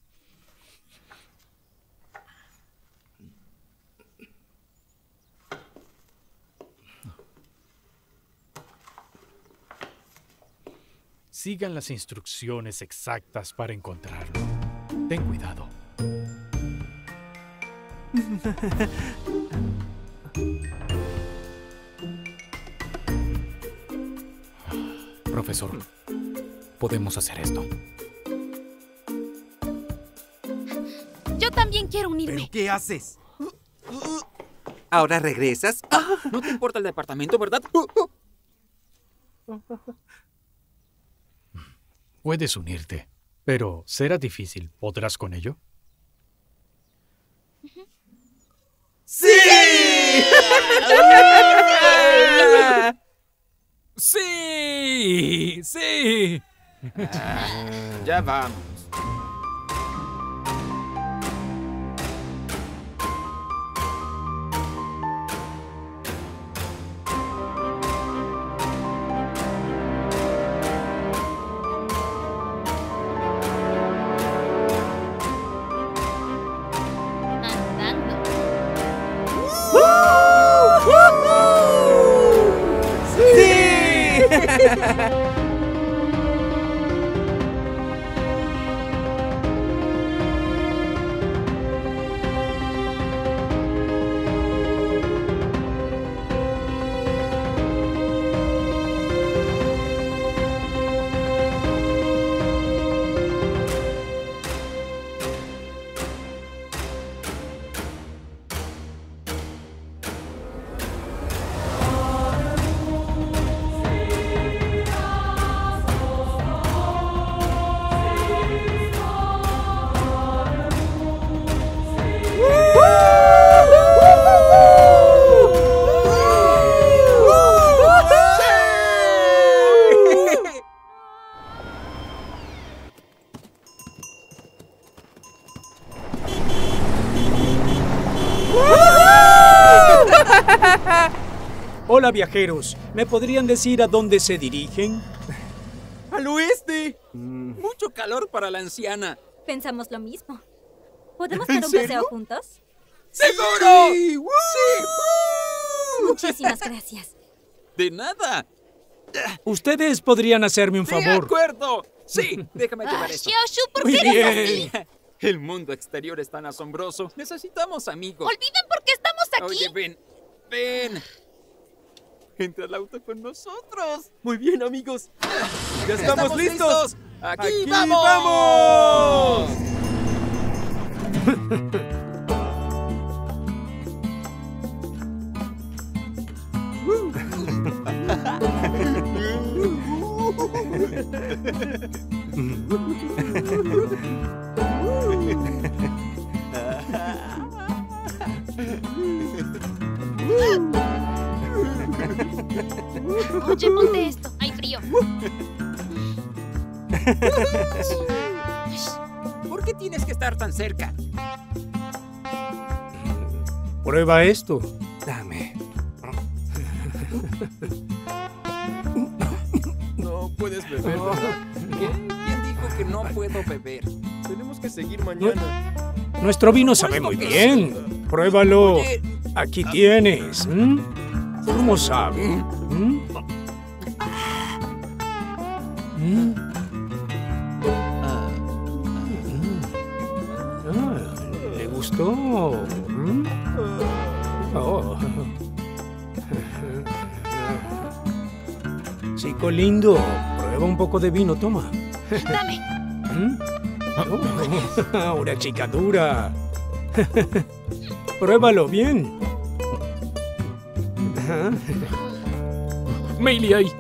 Sigan las instrucciones exactas para encontrarlo. Ten cuidado. Profesor, podemos hacer esto. Yo también quiero unirme. ¿Pero qué haces? ¿Ahora regresas? No te importa el departamento, ¿verdad? Puedes unirte, pero será difícil. ¿Podrás con ello? ¡Sí! ¡Sí! ¡Sí! Ya vamos. Hola, viajeros. ¿Me podrían decir a dónde se dirigen? ¡Al oeste! Mucho calor para la anciana. Pensamos lo mismo. ¿Podemos dar un paseo juntos? ¡Seguro! ¡Sí! Muchísimas gracias. ¡De nada! Ustedes podrían hacerme un ¡De favor. acuerdo! Sí, déjame llevar esto. Xiaoshu, ¿por Muy qué eres bien. así? El mundo exterior es tan asombroso. Necesitamos amigos. Olviden por qué estamos aquí. Oye, ven. Ven. Entra al auto con nosotros. Muy bien, amigos. ¡Ya estamos listos! ¡Aquí, ¡Aquí vamos! Oye, ponte esto. Hay frío. ¿Por qué tienes que estar tan cerca? Prueba esto. Dame. No puedes beber, ¿verdad? ¿Quién dijo que no puedo beber? Tenemos que seguir mañana. Nuestro vino sabe muy bien. Pruébalo. Oye. Aquí tienes. ¿Cómo sabe? ¿Le gustó? Oh. Chico lindo, prueba un poco de vino, toma. Dame. Una chica dura. Pruébalo bien. Meili, ahí.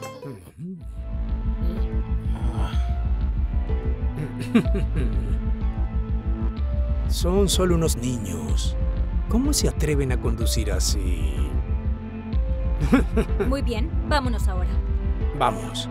Son solo unos niños. ¿Cómo se atreven a conducir así? Muy bien, vámonos ahora. Vamos.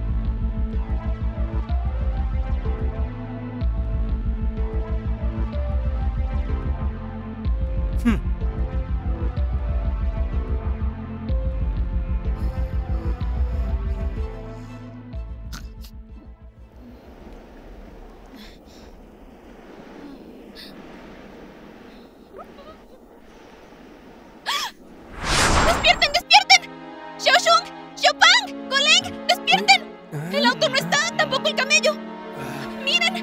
¡Despierten, despierten! ¡Xiaoshun! ¡Xiaopang! ¡Goleng! ¡Despierten! ¡El auto no está! ¡Tampoco el camello! ¡Miren!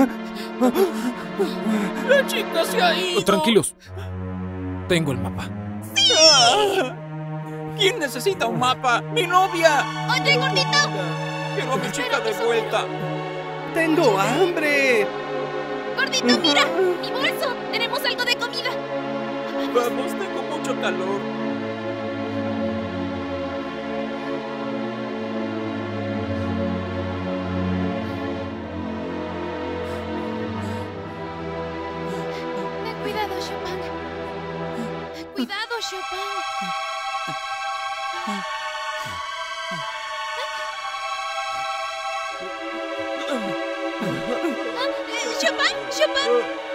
La chica se ha ido. Tranquilos. Tengo el mapa. ¡Sí! ¿Quién necesita un mapa? ¡Mi novia! ¡Oye, gordito! Quiero a mi chica de vuelta. ¡Tengo hambre! ¡Gordito, mira! ¡Mi bolso! ¡Tenemos algo de comida! Vamos, tengo mucho calor. Ten cuidado, Xiaopang. Cuidado, Xiaopang. ¡Xiaopang! ¡Xiaopang!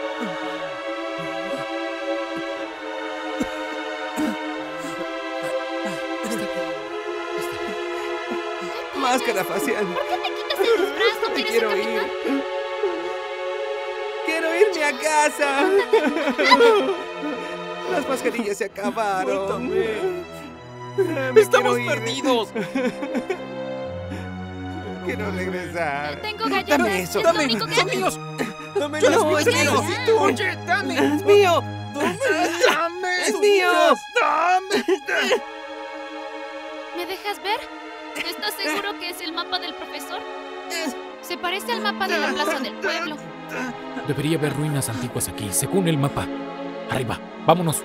Máscara facial. ¿Por qué te quitas el disfraz? ¿No Me quieres quiero ser ir. capitán? ¡Quiero irme a casa! Las mascarillas se acabaron. ¡Estamos perdidos! Quiero regresar. Tengo galletas. Dame eso. Es lo único que ¡Son hay. míos! ¡Dame Yo las no, es mío. necesito! ¡Oye, dame! ¡Es mío! ¡Dame! ¡Es mío! ¡Dame! ¿Me dejas ver? ¿Estás seguro que es el mapa del profesor? Se parece al mapa de la plaza del pueblo. Debería haber ruinas antiguas aquí, según el mapa. Arriba, vámonos.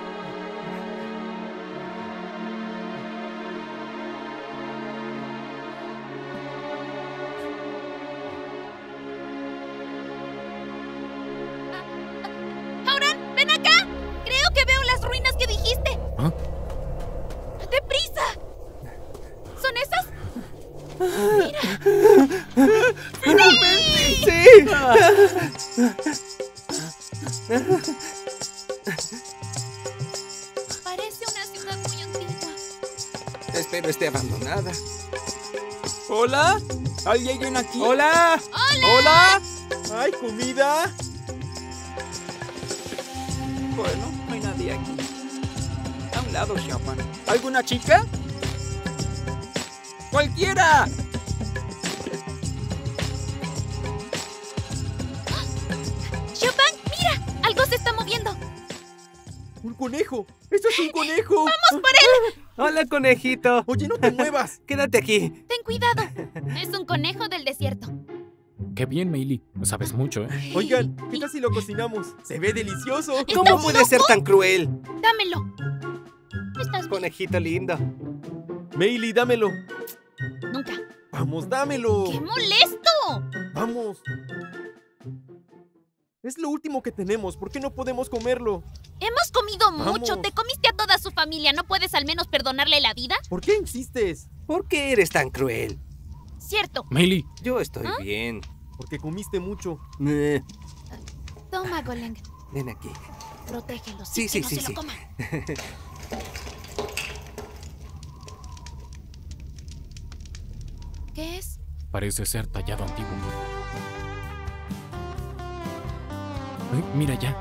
¡Auran, ven acá! Creo que veo las ruinas que dijiste. ¿Ah? ¡Deprisa! ¿Son esas? ¡Mira! ¡Finalmente! ¡Sí! Parece una ciudad muy antigua. Espero esté abandonada. ¿Hola? ¿Hay alguien aquí? ¡Hola! ¡Hola! ¿Hay comida? Bueno, no hay nadie aquí. A un lado, Xiaopang. ¿Alguna chica? ¡Cualquiera! ¡Xiaopang, mira! Algo se está moviendo. ¡Un conejo! ¡Eso es un conejo! ¡Vamos por él! ¡Hola, conejito! Oye, no te muevas. Quédate aquí. Ten cuidado. Es un conejo del desierto. Qué bien, Meili. Sabes mucho, ¿eh? Oigan, ¿qué tal si lo cocinamos? ¡Se ve delicioso! ¿Cómo puedes ser tan cruel? Dámelo. ¿Estás bien? Conejito lindo. Meili, dámelo. Nunca. Vamos, dámelo. ¡Qué molesto! Vamos. Es lo último que tenemos. ¿Por qué no podemos comerlo? Hemos comido mucho. Vamos. Te comiste a toda su familia. ¿No puedes al menos perdonarle la vida? ¿Por qué insistes? ¿Por qué eres tan cruel? Cierto. Meili. Yo estoy bien. Porque comiste mucho. Toma, Goleng. Ven aquí. Protégelo. Sí, que no sí, se sí. lo coma. ¿Qué es? Parece ser tallado antiguo. Ay, mira ya.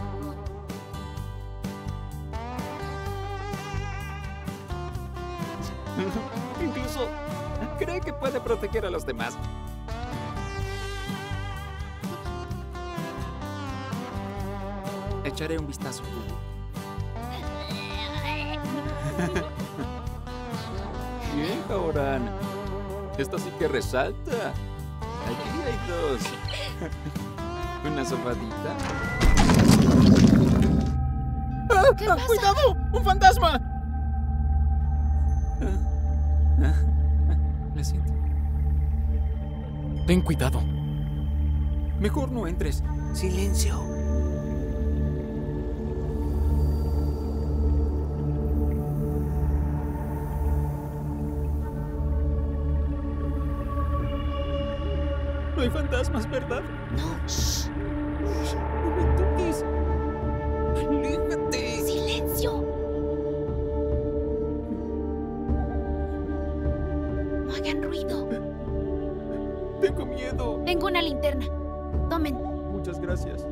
Incluso cree que puede proteger a los demás. Echaré un vistazo. Bien, Howran. Esta sí que resalta. Aquí hay dos. Una sobadita. ¿Qué pasa? ¡Cuidado! ¡Un fantasma! Le siento. Ten cuidado. Mejor no entres. Silencio. No hay fantasmas, ¿verdad? No. Shh. No me toques. Aléjate. ¡Silencio! No hagan ruido. Tengo miedo. Tengo una linterna. Tomen. Muchas gracias.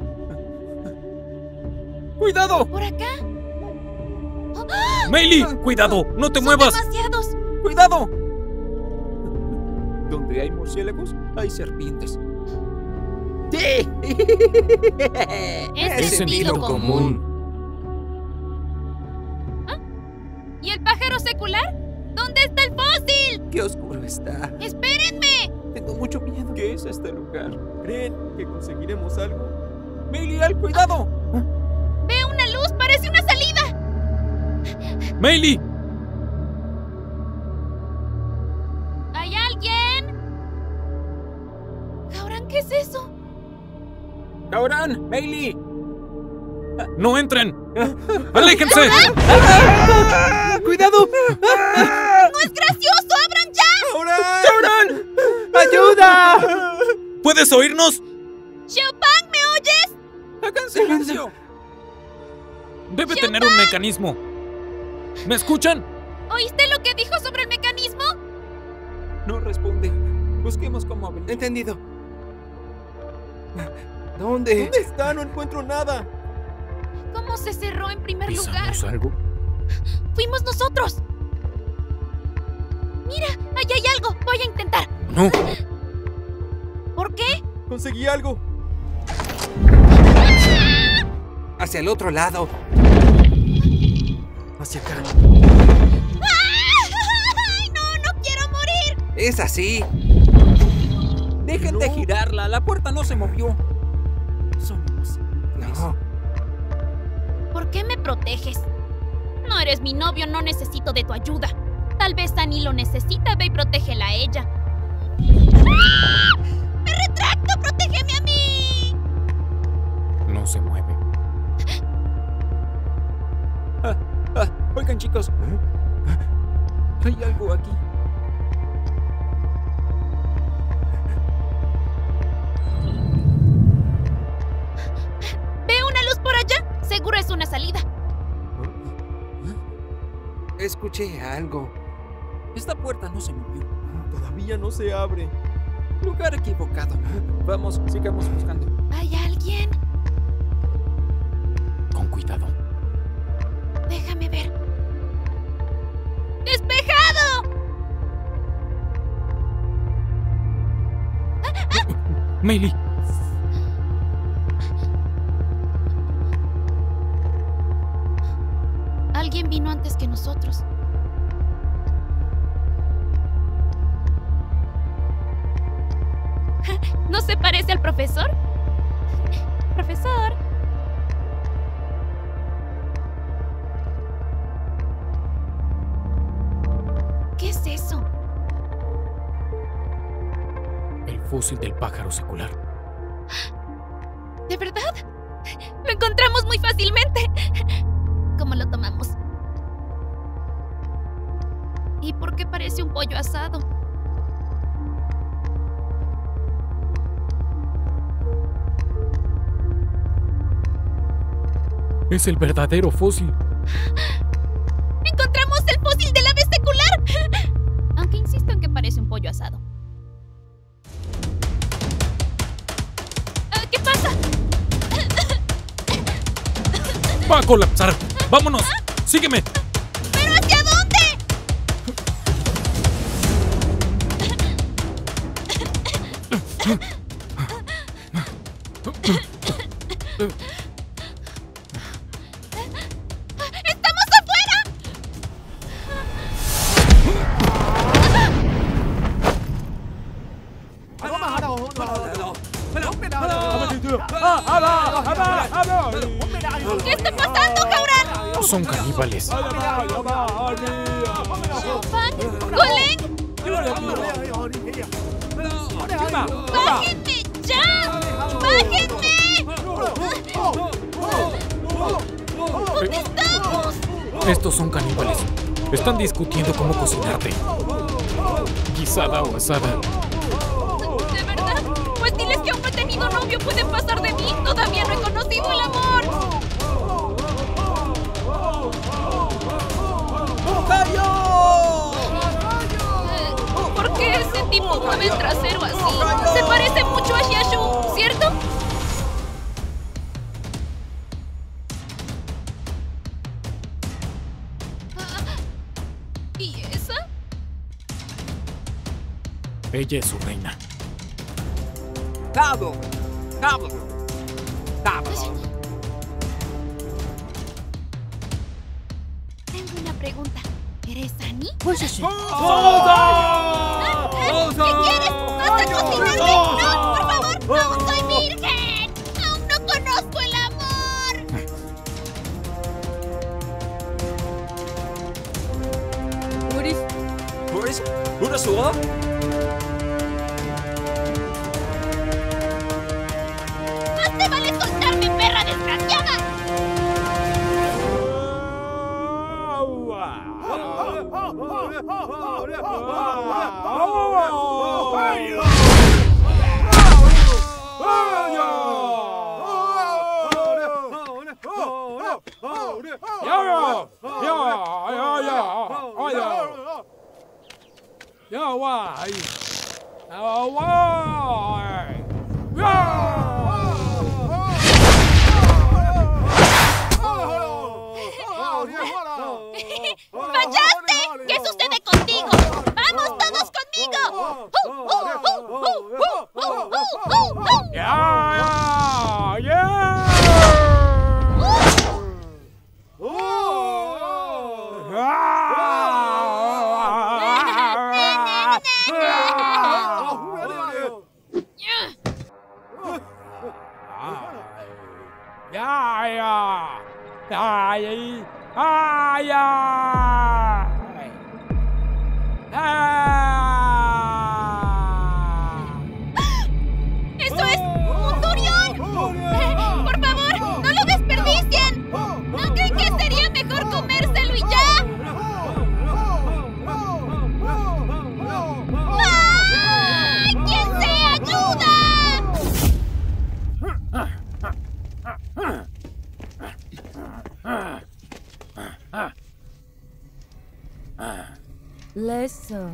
¡Cuidado! ¿Por acá? Meili, cuidado, no te ¡Son muevas. demasiados! ¡Cuidado! Donde hay murciélagos, hay serpientes. ¡Sí! Es sentido común. ¿Y el pájaro secular? ¿Dónde está el fósil? ¡Qué oscuro está! ¡Espérenme! Tengo mucho miedo. ¿Qué es este lugar? ¿Creen que conseguiremos algo? ¡Meili, al cuidado! ¡Veo una luz! ¡Parece una salida! Meili. ¿Hay alguien? Howran, ¿qué es eso? ¡Howran! ¡Meili! ¡No entren! ¡Aléjense! ¡Cuidado! ¡No es gracioso! ¡Abran ya! ¡Howran! ¡Ayuda! ¿Puedes oírnos? ¡Xiaopang, ¿me oyes? ¡Hagan silencio! Debe tener un mecanismo. ¿Me escuchan? ¿Oíste lo que dijo sobre el mecanismo? No responde. Busquemos cómo abrirlo. Entendido. ¿Dónde? ¿Dónde está? No encuentro nada. ¿Cómo se cerró en primer lugar? ¿Pisamos algo? ¡Fuimos nosotros! Mira, allá hay algo. Voy a intentar. No. ¿Por qué? Conseguí algo. Hacia el otro lado. Hacia acá. ¡Ay, no quiero morir! Es así. Dejen de girarla. La puerta no se movió. Somos. No. ¿Por qué me proteges? No eres mi novio, no necesito de tu ayuda. Tal vez Annie lo necesita, ve y protégela a ella. ¡Ah! ¡Me retracto! ¡Protégeme a mí! No se mueve. Oigan, chicos. Hay algo aquí. ¿Veo una luz por allá? Seguro es una salida. Escuché algo. Esta puerta no se movió. Todavía no se abre. Lugar equivocado. Vamos, sigamos buscando. ¿Hay alguien? Con cuidado. Déjame ver. ¡Despejado! Meili. Alguien vino antes que nosotros. ¿No se parece al profesor? Profesor. ¿Qué es eso? El fósil del pájaro secular. ¿De verdad? Lo encontramos muy fácilmente. ¿Cómo lo tomamos? ¿Y por qué parece un pollo asado? Es el verdadero fósil. ¡Encontramos el fósil del ave secular! Aunque insisto en que parece un pollo asado. ¿Qué pasa? ¡Va a colapsar! ¡Vámonos! ¡Sígueme! ¿Pero hacia dónde? ¡Estamos afuera! ¿Qué está pasando, Gauran? Son caníbales. ¡Golem! ¡Bájenme ya! ¡Bájenme! ¿Dónde estamos? Estos son caníbales. Están discutiendo cómo cocinarte. Guisada o asada. ¿De verdad? Pues diles que aún no he tenido novio. Pueden pasar de mí. Todavía no he conocido el amor. ¿Por qué ese tipo mueve el trasero así? Se parece mucho a Xiaxu, ¿cierto? ¿Y esa? Ella es su reina. ¡Dado! ¡Dado! ¡Dado! Tengo una pregunta. ¿Eres Annie? Pues sí. ¿Qué quieres? ¡Vas a cocinarme! ¡No, por favor! ¡Aún soy virgen! ¡Aún no conozco el amor! ¿Boris? ¿Una soda? ¡Más te vale soltarme, perra desgraciada! ¡Fallaste! ¿Qué sucede contigo? ¡Vamos todos conmigo! ¡Eso es un durión! ¡Por favor, no lo desperdicien! ¿No creen que sería mejor comérselo y ya? ¡Ay! ¡Quien sea, ayuda! Leso.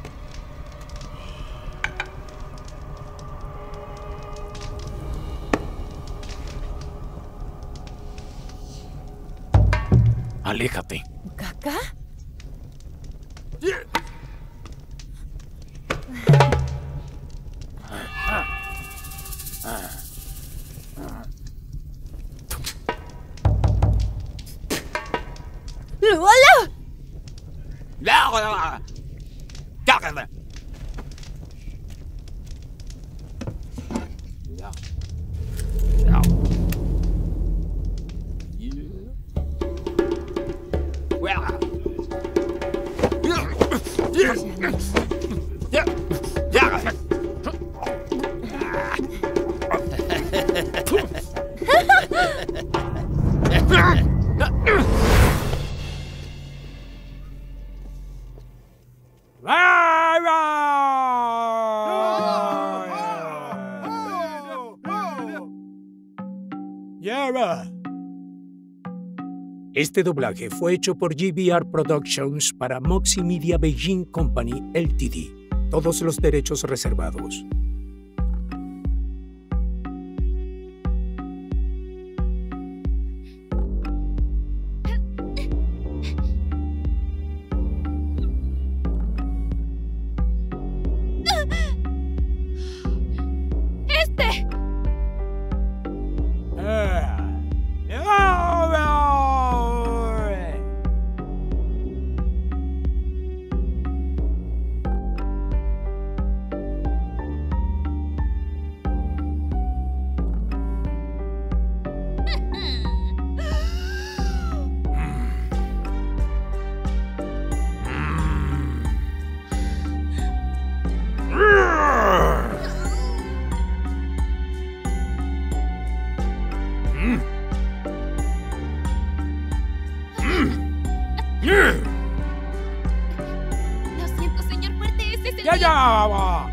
Aléjate. ¿Caca? ¡Hola! Yara. Este doblaje fue hecho por GVR Productions para Moxie Media Beijing Company Ltd. Todos los derechos reservados. Lo siento, señor Fuerte, ese es el... ¡Ya va!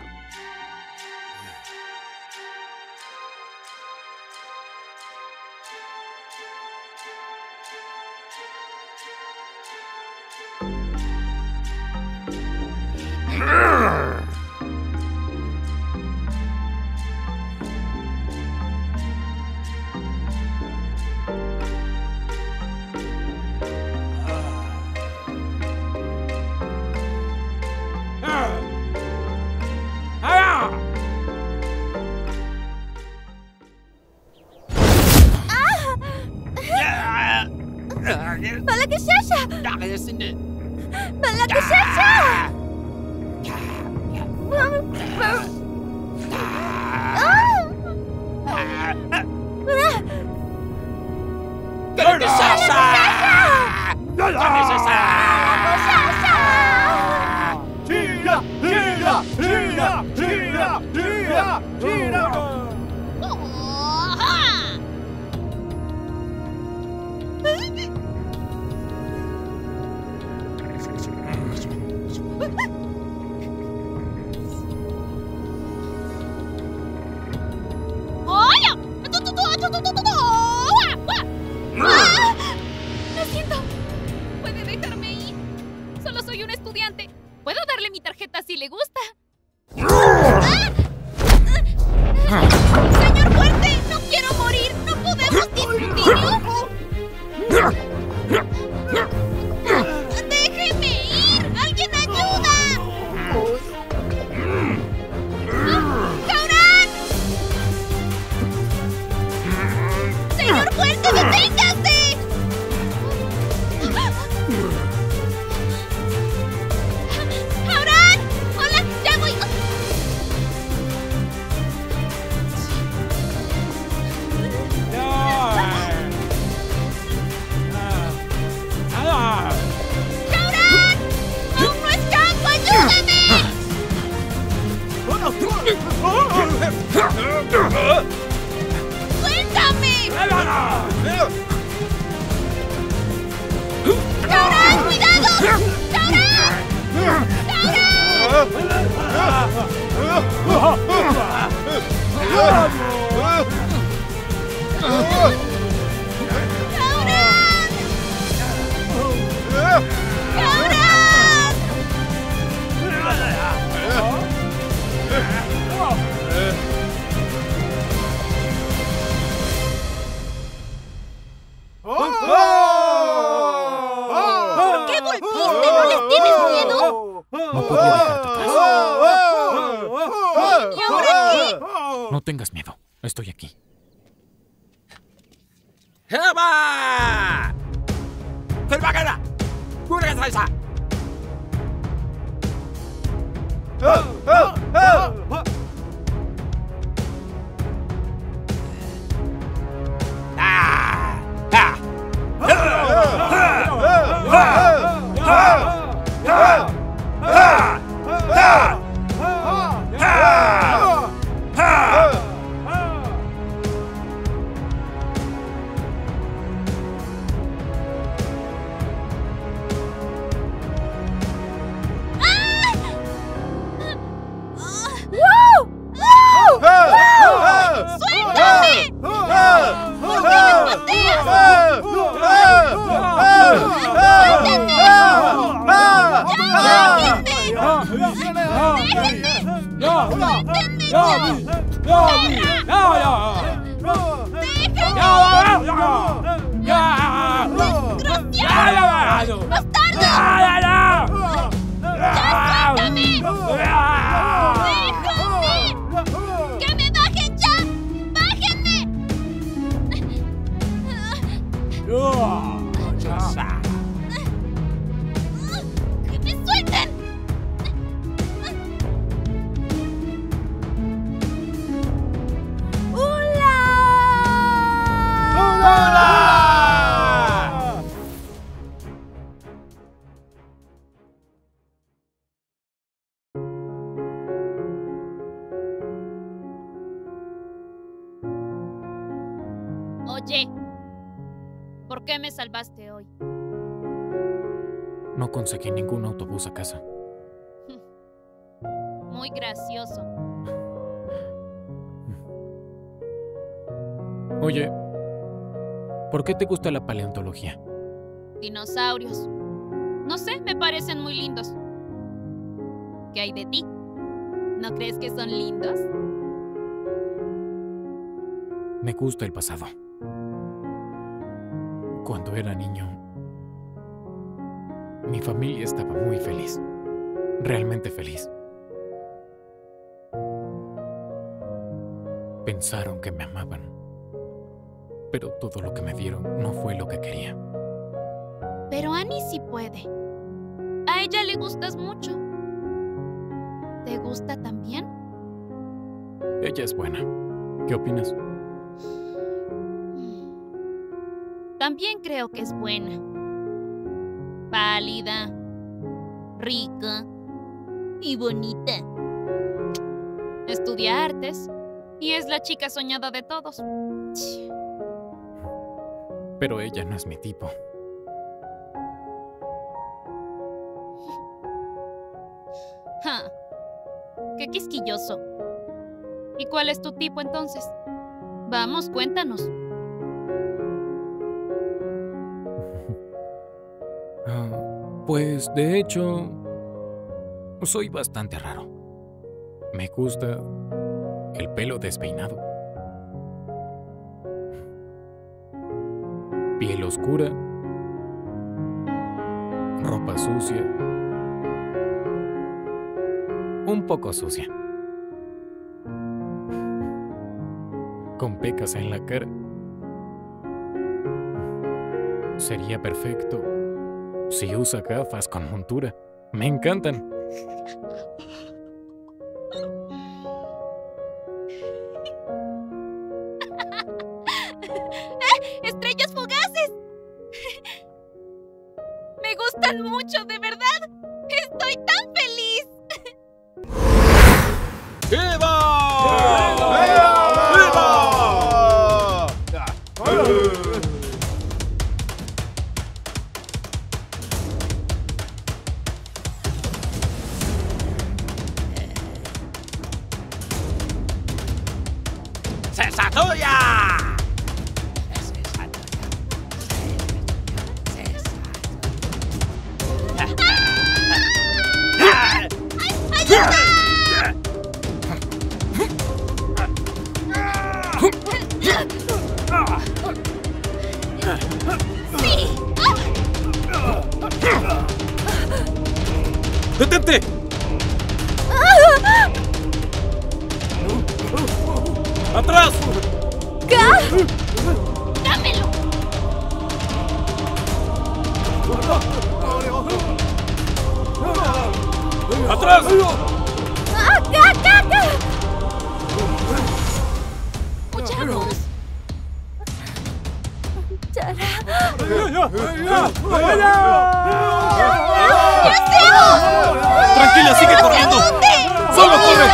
Malakashasha! Malakashasha! Lo siento. ¿Puede dejarme ir? Solo soy un estudiante. ¿Puedo darle mi tarjeta si le gusta? ¡Señor Fuerte! ¡No quiero morir! ¡No podemos discutirlo! ¡Déjeme ir! ¡Alguien ayuda! ¡Jaurán! ¡Señor Fuerte, deténgase! ¡Jaurán! ¡Hola! ¡Ya voy! ¡Jaurán! ¡Aún no escapo! ¡Ayúdame! ¡Suéltame! ¡Jaurán! ¡Cuidado! ¿Por qué volviste? ¿No les tienes miedo? No podía dejarte atrás. ¿Y ahora qué? No tengas miedo. Estoy aquí. ¡Eva! ¡Gelbagara! ¡Kurgasaisa! ¡Wow! Oye, ¿por qué me salvaste hoy? No conseguí ningún autobús a casa. Muy gracioso. Oye, ¿por qué te gusta la paleontología? Dinosaurios. No sé, me parecen muy lindos. ¿Qué hay de ti? ¿No crees que son lindos? Me gusta el pasado. Cuando era niño, mi familia estaba muy feliz. Realmente feliz. Pensaron que me amaban. Pero todo lo que me dieron no fue lo que quería. Pero Annie sí puede. A ella le gustas mucho. ¿Te gusta también? Ella es buena. ¿Qué opinas? También creo que es buena. Pálida, rica y bonita. Estudia artes y es la chica soñada de todos. Pero ella no es mi tipo. Ja. Qué quisquilloso. ¿Y cuál es tu tipo entonces? Vamos, cuéntanos. Pues, de hecho, soy bastante raro. Me gusta el pelo despeinado. Piel oscura. Ropa sucia. Un poco sucia. Con pecas en la cara. Sería perfecto si usa gafas con montura. Me encantan. ¡Estrellas fugaces! Me gustan mucho, de verdad. Estoy tan feliz. ¡Viva! ¡Cesatoria! ¡Detente! ¡Atrás! ¡Dámelo! ¡Atrás! ¡Huyamos! ¡Tranquila, sigue corriendo! ¡Solo corre!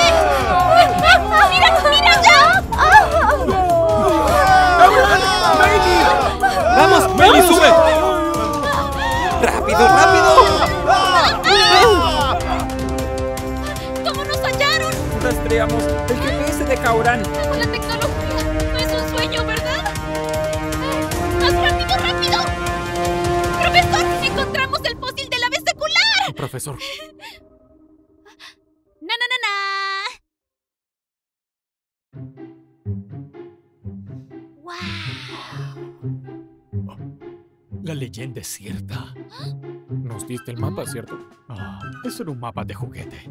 ¡Vamos, Meli, sube! ¡Rápido, rápido! ¿Cómo nos hallaron? Rastreamos el GPS de Kaoran. La tecnología no es un sueño, ¿verdad? ¡Más rápido, rápido! ¡Profesor! ¡Encontramos el fósil del ave secular! Profesor. ¡Na, na, na, na! La leyenda es cierta. Nos diste el mapa, ¿cierto? Eso era un mapa de juguete.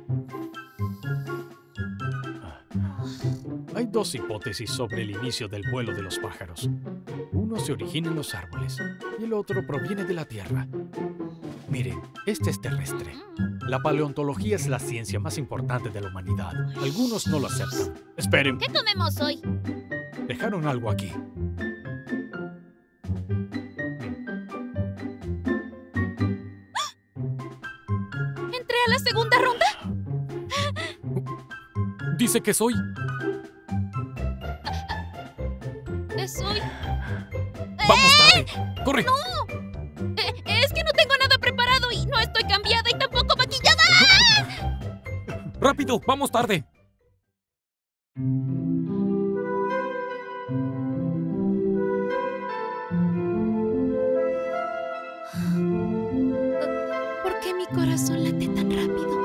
Hay dos hipótesis sobre el inicio del vuelo de los pájaros. Uno se origina en los árboles y el otro proviene de la Tierra. Miren, este es terrestre. La paleontología es la ciencia más importante de la humanidad. Algunos no lo aceptan. Esperen. ¿Qué comemos hoy? Dejaron algo aquí. ¿Entré a la segunda ronda? Dice que soy. Soy... ¡Vamos tarde! ¡Corre! ¡No! Es que no tengo nada preparado y no estoy cambiada y tampoco maquillada. ¡Rápido! ¡Vamos tarde! ¿Por qué mi corazón late tan rápido?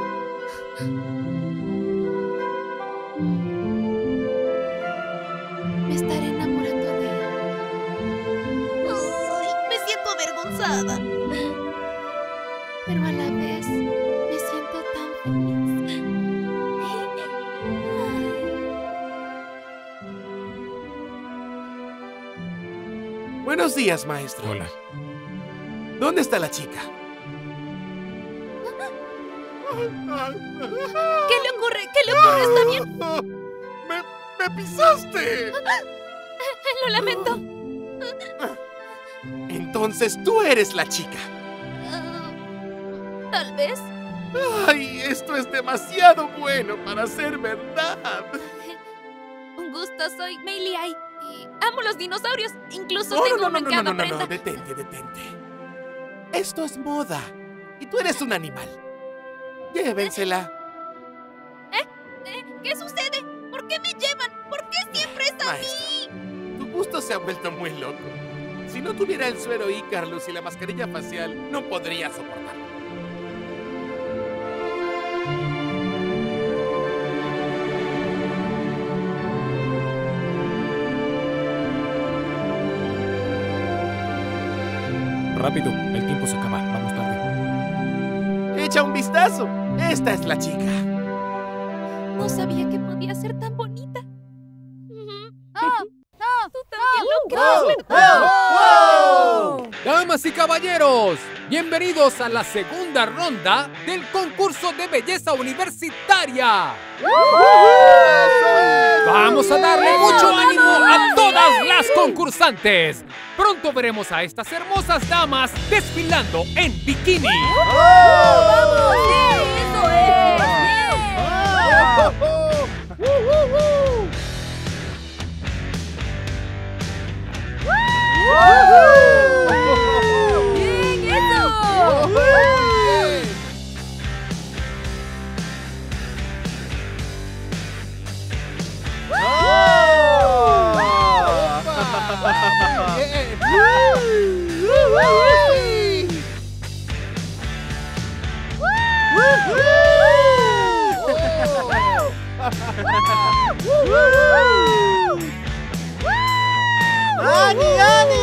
Me estaré enamorando de él. Ay, me siento avergonzada. Pero a la vez me siento tan feliz. Buenos días, maestro. Hola. ¿Dónde está la chica? ¿Qué le ocurre? ¿Qué le ocurre? ¿Está bien? ¡Me pisaste! Lo lamento. Entonces tú eres la chica. Tal vez. ¡Ay, esto es demasiado bueno para ser verdad! Un gusto, soy Meili Ai. Y amo los dinosaurios. Incluso No, tengo no, uno no, en cada no, no, prenda. no, detente. Esto es moda. Y tú eres un animal. Llévensela. ¿Qué sucede? ¿Por qué me llevan? ¿Por qué siempre es a mí? Tu gusto se ha vuelto muy loco. Si no tuviera el suero Icarus y la mascarilla facial, no podría soportarlo. Rápido, el tiempo se acaba. Vamos tarde. Echa un vistazo. Esta es la chica. No sabía que podía ser tan bonita. Tú también lo crees, ¿verdad? Damas y caballeros, bienvenidos a la segunda ronda del concurso de belleza universitaria. Vamos a darle mucho ánimo a todas las concursantes. Pronto veremos a estas hermosas damas desfilando en bikini. ¡Vamos! ¡Sí! ¡Eso es! ¡Bien, eso! ¡Ani, Ani!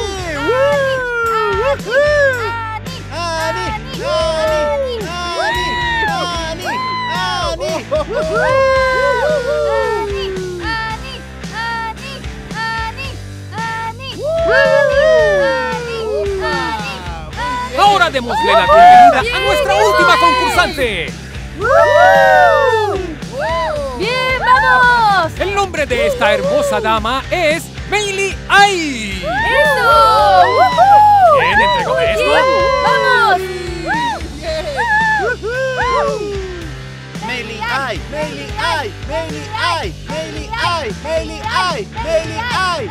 Ahora démosle la bienvenida a nuestra última concursante. ¡Bien, vamos! El nombre de esta hermosa dama es Meili Ai. ¡Eso! ¿Quién entregó esto? ¡Vamos! Meili Ai, Meili Ai, Meili Ai, Meili Ai, Meili Ai, Meili Ai.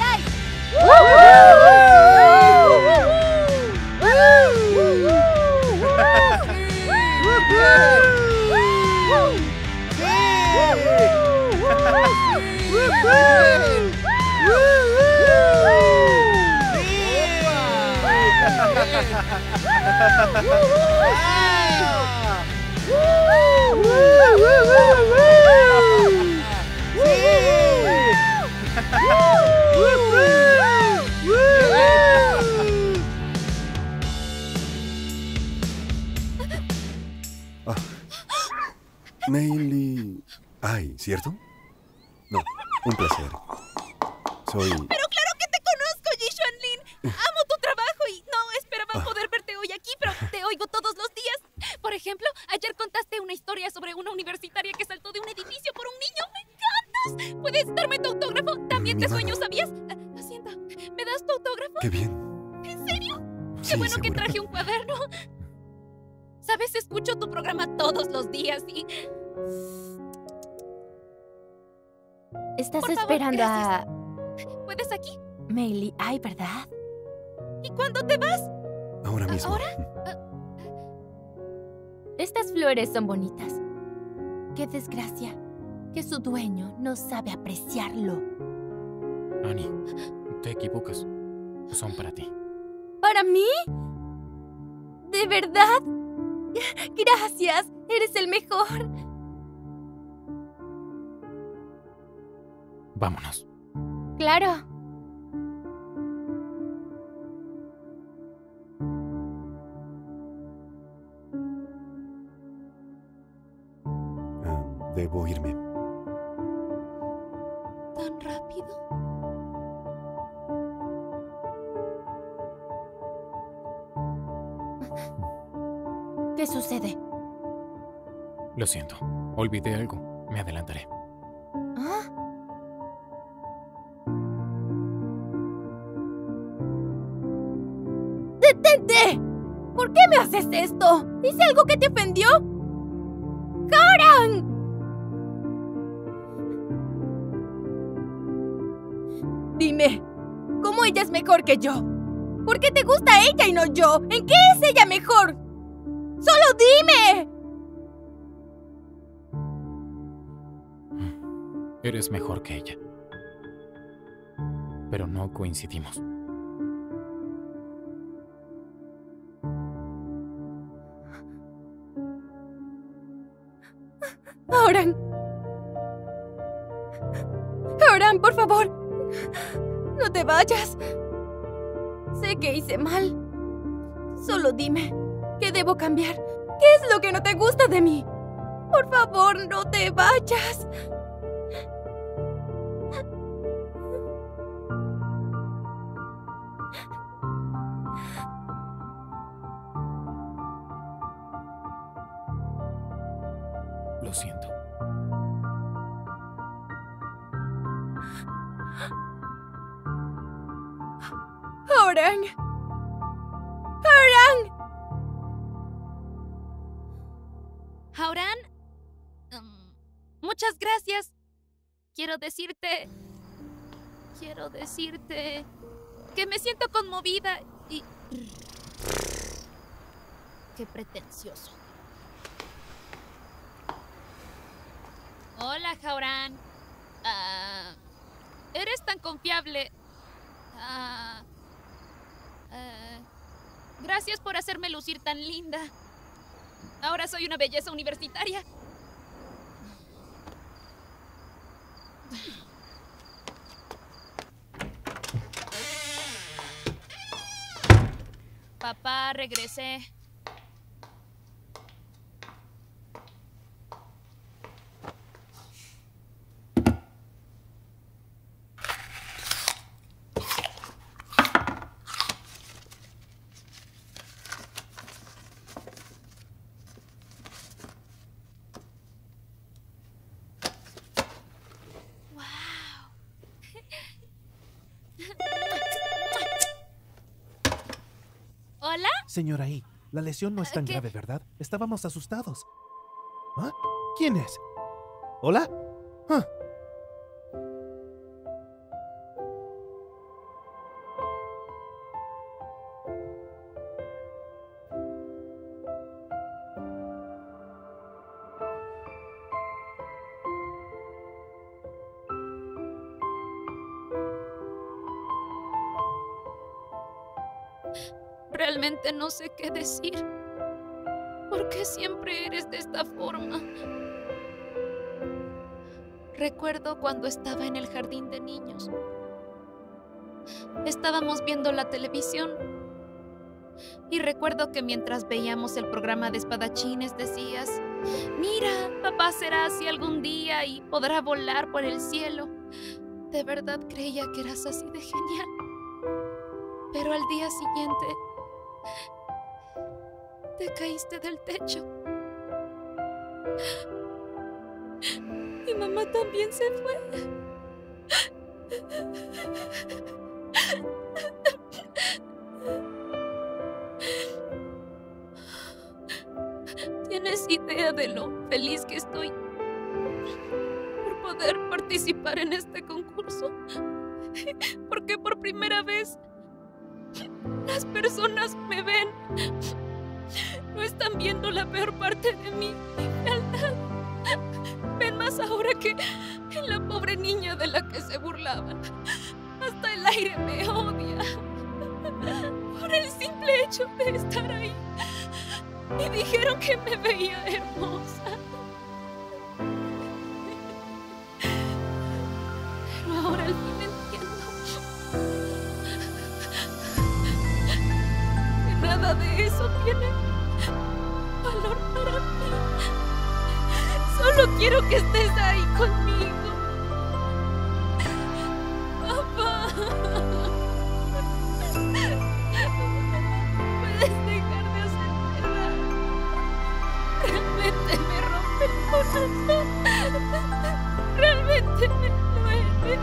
Meili Ai, ¿cierto? No, un placer. Soy... Pero claro que te conozco, Ji-Xuan Lin. Amo tu trabajo y no esperaba poder verte hoy aquí, pero te oigo todos los días. Por ejemplo, ayer contaste una historia sobre una universitaria que saltó de un edificio por un niño. ¡Me encantas! ¿Puedes darme tu autógrafo? También te sueño, ¿sabías? Lo siento. ¿Me das tu autógrafo? ¡Qué bien! ¿En serio? Sí, Qué bueno que seguro. traje un cuaderno. Sabes, escucho tu programa todos los días y... ¿Estás Por favor, esperando gracias. a... ¿Puedes aquí? Meili, hay, ¿verdad? ¿Y cuándo te vas? Ahora mismo. Estas flores son bonitas. Qué desgracia que su dueño no sabe apreciarlo. Annie, te equivocas. Son para ti. ¿Para mí? ¿De verdad? Gracias, eres el mejor. Vámonos. Claro. Debo irme. ¿Tan rápido? ¿Qué sucede? Lo siento. Olvidé algo. Me adelantaré. ¿Ah? ¡Detente! ¿Por qué me haces esto? ¿Hice algo que te ofendió? ¡Howran! Dime, ¿cómo ella es mejor que yo? ¿Por qué te gusta ella y no yo? ¿En qué es ella mejor? ¡Solo dime! Eres mejor que ella. Pero no coincidimos. Howran. Howran, por favor. No te vayas. Sé que hice mal. Solo dime, ¿qué debo cambiar? ¿Qué es lo que no te gusta de mí? Por favor, no te vayas. Lo siento. Howran. Howran. Howran, muchas gracias. Quiero decirte que me siento conmovida y... Qué pretencioso. Hola, Howran. Eres tan confiable. Gracias por hacerme lucir tan linda. Ahora soy una belleza universitaria. Papá, regresé. ¿Hola? Señora I, la lesión no es tan grave, ¿verdad? Estábamos asustados. ¿Ah? ¿Quién es? ¿Hola? ¿Ah? Realmente no sé qué decir. ¿Por qué siempre eres de esta forma? Recuerdo cuando estaba en el jardín de niños. Estábamos viendo la televisión. Y recuerdo que mientras veíamos el programa de espadachines decías: mira, papá será así algún día y podrá volar por el cielo. De verdad creía que eras así de genial. Pero al día siguiente te caíste del techo. Mi mamá también se fue. ¿Tienes idea de lo feliz que estoy por poder participar en este concurso? Porque por primera vez las personas me ven. No están viendo la peor parte de mí, mi fealdad. Ven más ahora que en la pobre niña de la que se burlaban. Hasta el aire me odia. Por el simple hecho de estar ahí. Y dijeron que me veía hermosa. Pero ahora al fin entiendo que nada de eso tiene valor para mí. Solo quiero que estés ahí conmigo. Papá. Puedes dejar de hacerme daño. Realmente me rompe el corazón. Realmente me duele.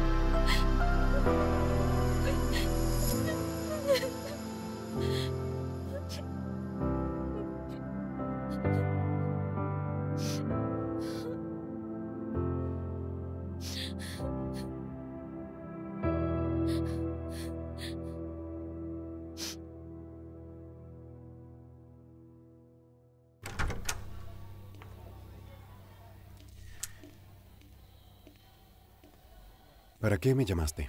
¿Para qué me llamaste?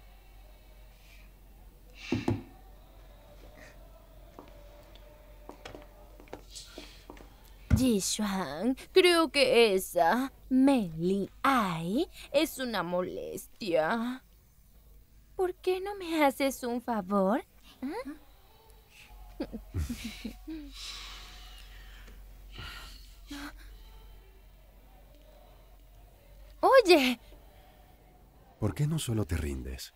Jishuan, creo que esa Mei Ai es una molestia. ¿Por qué no me haces un favor? Oye. ¿Por qué no solo te rindes?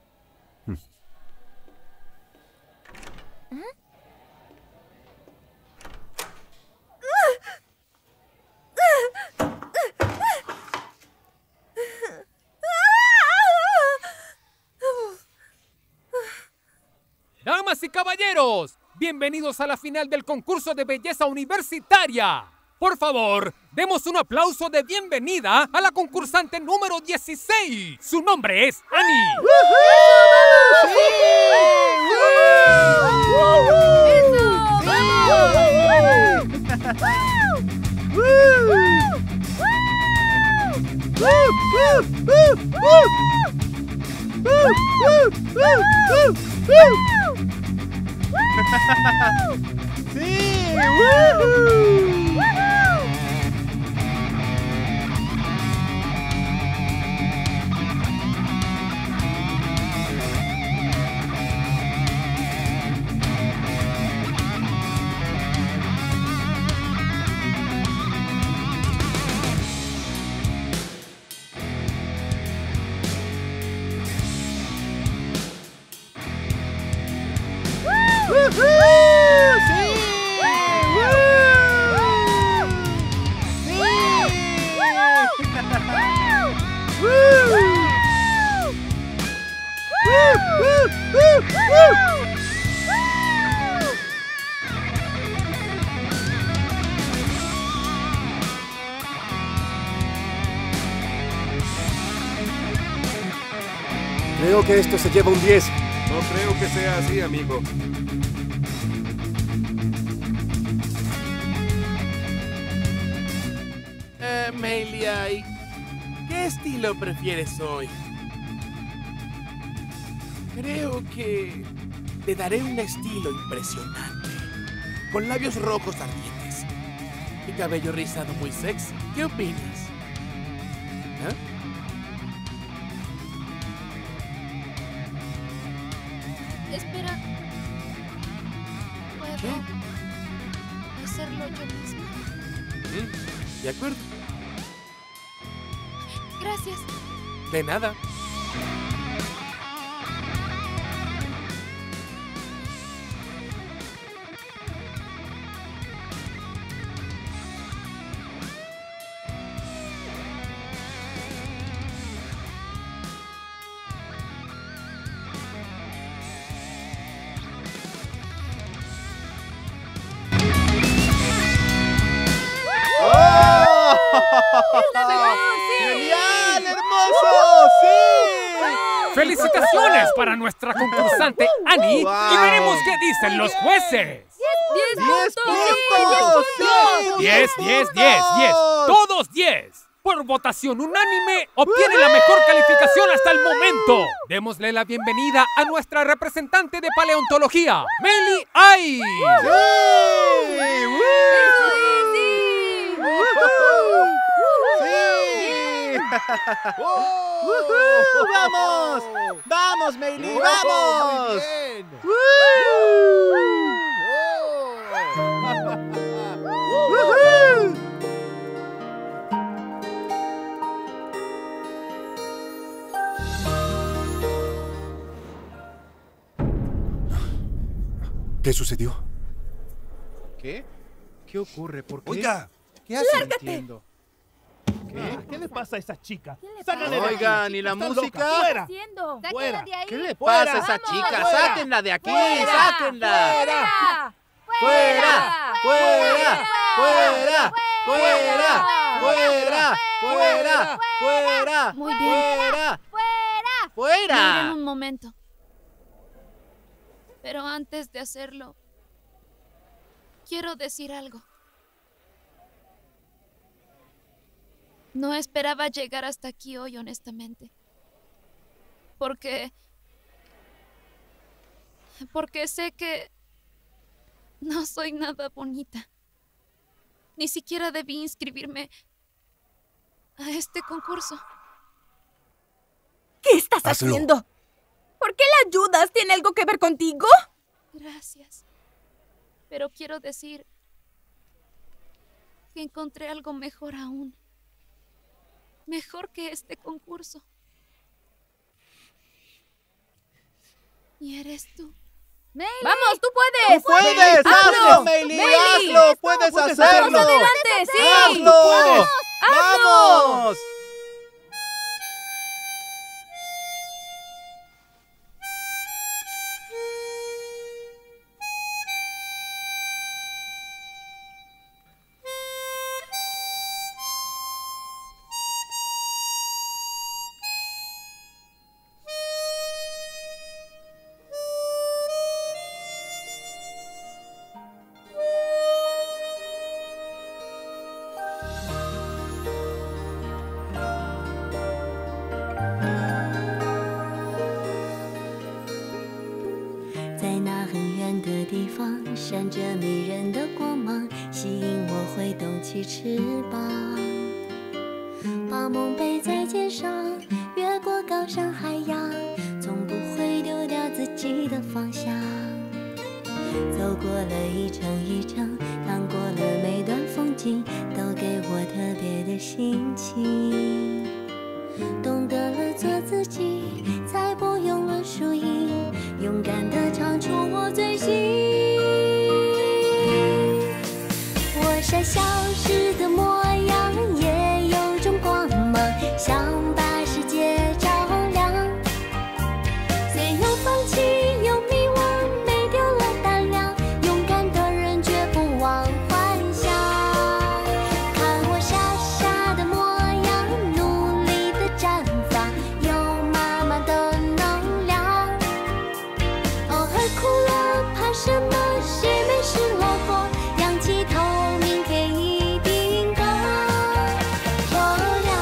Damas y caballeros, bienvenidos a la final del concurso de belleza universitaria. Por favor, demos un aplauso de bienvenida a la concursante número 16. Su nombre es Annie. Creo que esto se lleva un 10. No creo que sea así, amigo. Mei Ai, ¿qué estilo prefieres hoy? Creo que te daré un estilo impresionante, con labios rojos ardientes y cabello rizado muy sexy. ¿Qué opinas? ¿Ah? Espera. ¿Puedo hacerlo yo misma? De acuerdo. Gracias. De nada. ¡Genial! ¡Hermoso! ¡Sí! ¡Felicitaciones para nuestra concursante Annie! Y veremos qué dicen los jueces. 10 puntos. 10. Todos 10. Por votación unánime, obtiene la mejor calificación hasta el momento. Démosle la bienvenida a nuestra representante de paleontología, Meili Ai. ¡Vamos! ¡Vamos, Meili! ¡Vamos! ¿Qué sucedió? ¿Qué? ¿Qué ocurre? ¿Por qué? Oiga, ¿qué hace? ¡lárgate! Entiendo. ¿Qué le pasa a esa chica? Oigan, ¿y la música? ¡Fuera! ¡Fuera! ¿Qué le pasa a esa chica? ¡Fuera! ¡Sáquenla de aquí! ¡Fuera! ¡Sáquenla! ¡Fuera! ¡Fuera! ¡Fuera! ¡Fuera! ¡Fuera! ¡Fuera! ¡Fuera! Muy bien. ¡Fuera! ¡Fuera! Miren un momento. Pero antes de hacerlo, quiero decir algo. No esperaba llegar hasta aquí hoy, honestamente. Porque sé que no soy nada bonita. Ni siquiera debí inscribirme a este concurso. ¿Qué estás haciendo? ¿Por qué la ayudas? ¿Tiene algo que ver contigo? Gracias. Pero quiero decir que encontré algo mejor aún. Mejor que este concurso. Y eres tú. ¡Meili! ¡Vamos, tú puedes! ¡Tú puedes! ¡Hazlo, Meili! ¡Hazlo! ¡Puedes hacerlo! ¡Vamos adelante! ¡Sí! ¡Hazlo! ¡Vamos! 闪着迷人的光芒，吸引我挥动起翅膀，把梦背在肩上，越过高山海洋，从不会丢掉自己的方向。走过了一程一程，趟过了每段风景，都给我特别的心情。懂得了做自己，才不用论输赢，勇敢地唱出我最心。我傻笑时的模样，也有种光芒，想把世界照亮。虽有放弃，有迷惘，没丢了胆量，勇敢的人绝不忘幻想。看我傻傻的模样，努力的绽放，有满满的能量。偶尔哭了，怕什么？谁没失落过？仰起头，明天一定更漂亮。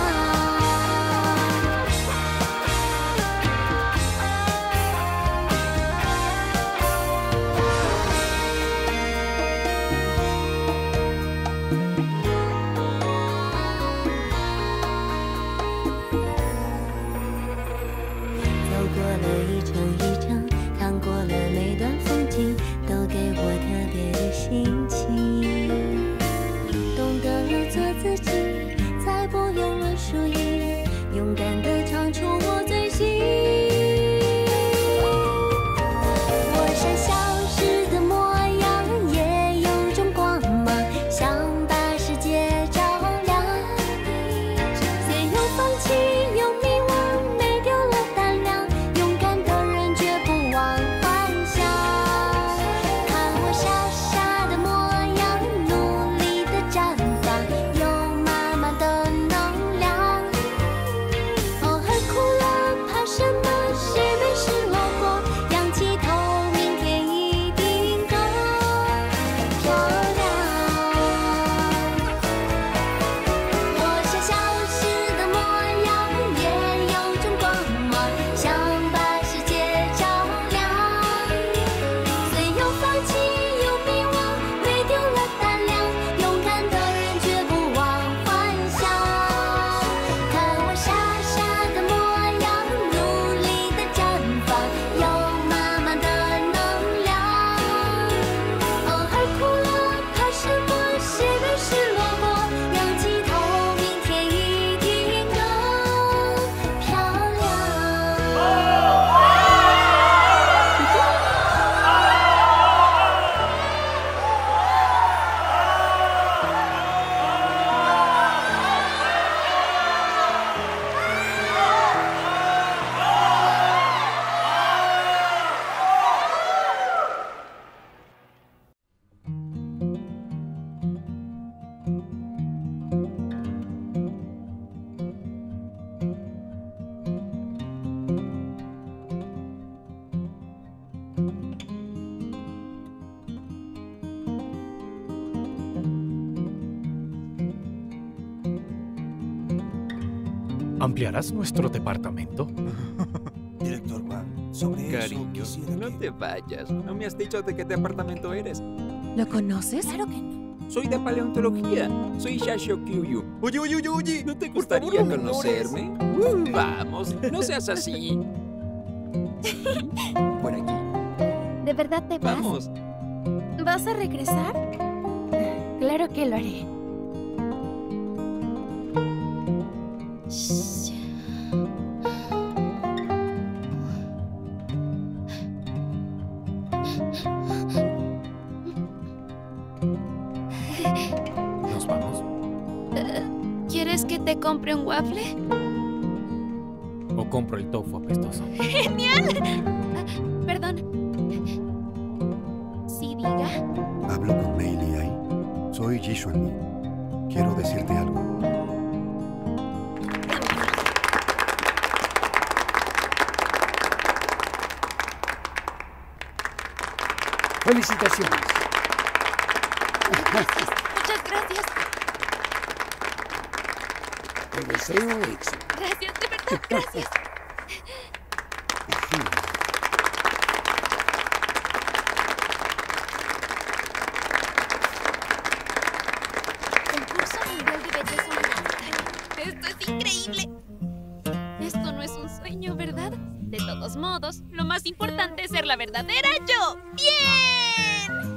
走过了一程一程，趟过了每段风景，都给我特别的心情。懂得了做自己，才不用论输赢，勇敢地唱出我最心。我傻笑时的模样，也有种光芒，想把世界照亮。虽有放弃，有迷惘，没丢了胆量，勇敢 ¿Ampliarás nuestro departamento? Director Wang, sobre Cariño, eso no te vayas. No me has dicho de qué departamento eres. ¿Lo conoces? Claro que no. Soy de paleontología. Soy Shashio Kyuyu. Oye. ¿No te gustaría conocerme? Vamos, no seas así. Por aquí. ¿De verdad te vas? Vamos. ¿Vas a regresar? Claro que lo haré. ¿Nos vamos? ¿Quieres que te compre un waffle? ¿O compro el tofu apestoso? ¡Genial! Perdón. ¿Sí, diga? Hablo con Mei Liai. Soy Ji Xuanmin. Quiero decirte algo. ¡Felicitaciones! Muchas gracias. Te deseo éxito. Gracias, de verdad, gracias. Concurso Mundial de Belleza Universitaria. Esto es increíble. Esto no es un sueño, ¿verdad? De todos modos, lo más importante es ser la verdadera yo. ¡Bien!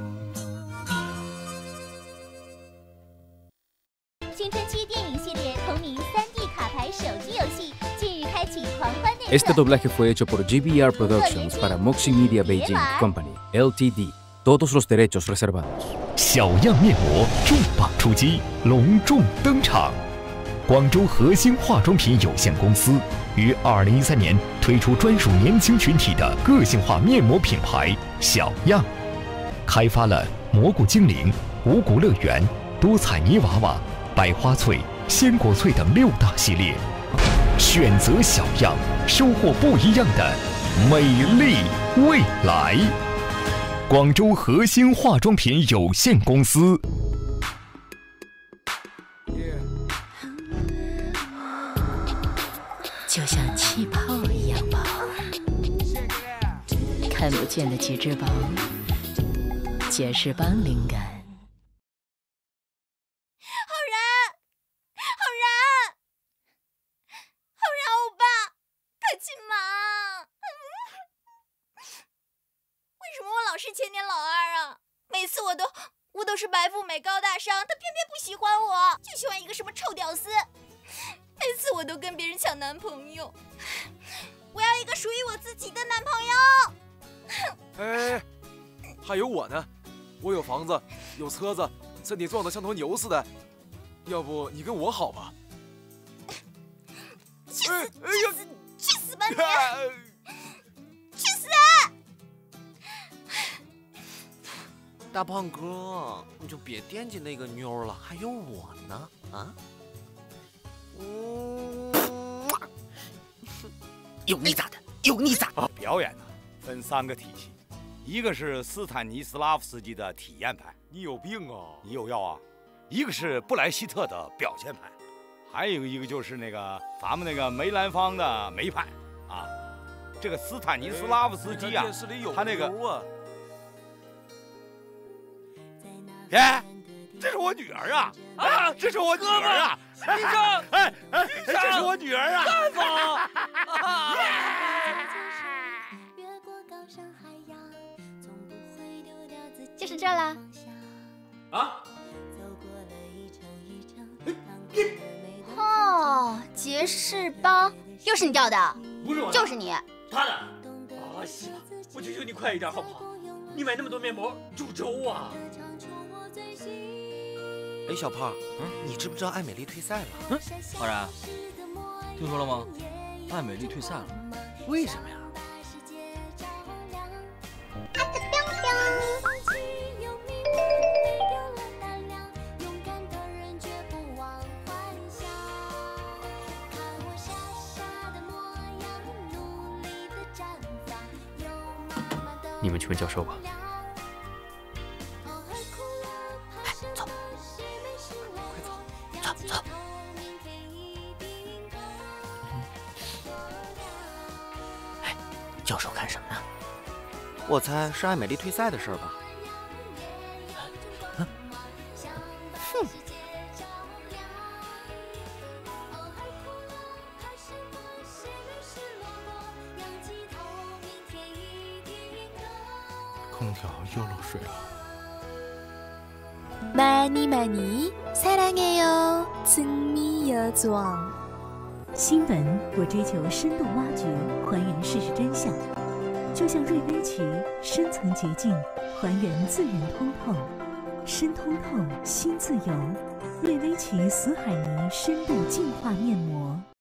青春期电影系列同名3D 卡牌手机游戏近日开启狂欢内测。 Este doblaje fue hecho por GVR Productions para Moxie Media Beijing Company Ltd. Todos los derechos reservados. 小样面膜重磅出击，隆重登场。广州核心化妆品有限公司于2013年推出专属年轻群体的个性化面膜品牌小样，开发了蘑菇精灵、五谷乐园、多彩泥娃娃、百花萃、鲜果萃等6大系列，选择小样，收获不一样的美丽未来。广州核心化妆品有限公司。 就像气泡一样薄，看不见的极致薄，杰士邦灵感。 是千年老二啊！每次我都是白富美高大上，他偏偏不喜欢我，就喜欢一个什么臭屌丝。每次我都跟别人抢男朋友，我要一个属于我自己的男朋友。 哎，还有我呢，我有房子，有车子，身体壮得像头牛似的，要不你跟我好吧？ 去死吧你！去死！ 大胖哥，你就别惦记那个妞了，还有我呢，啊？ 有你咋的？有你咋的？ 表演呢，分3个体系，一个是斯坦尼斯拉夫斯基的体验派，你有病啊？你有药啊？一个是布莱希特的表现派，还有一个就是那个咱们那个梅兰芳的梅派啊。这个斯坦尼斯拉夫斯基啊，他那个。 哎，这是我女儿啊！啊，这是我女儿啊！医生，哎，这是我女儿啊！大夫， 就是这啦。 啊！ 哦，杰士邦，又是你掉的？ 不是我， 就是你。 他的。啊，行了，我求求你快一点好不好？你买那么多面膜煮粥啊！ 哎，小胖，你知不知道艾美丽退赛了？ 浩然，听说了吗？艾美丽退赛了， 为什么呀？ 你们去问教授吧。 走。 教授看什么呢？ 我猜是艾美丽退赛的事儿吧。 哼！ 空调又漏水了。 많이많이사랑해요 증미여정。 新闻我追求深度挖掘，还原事实真相，就像瑞威奇深层洁净，还原自然通透，深通透，心自由。瑞威奇死海泥深度净化面膜。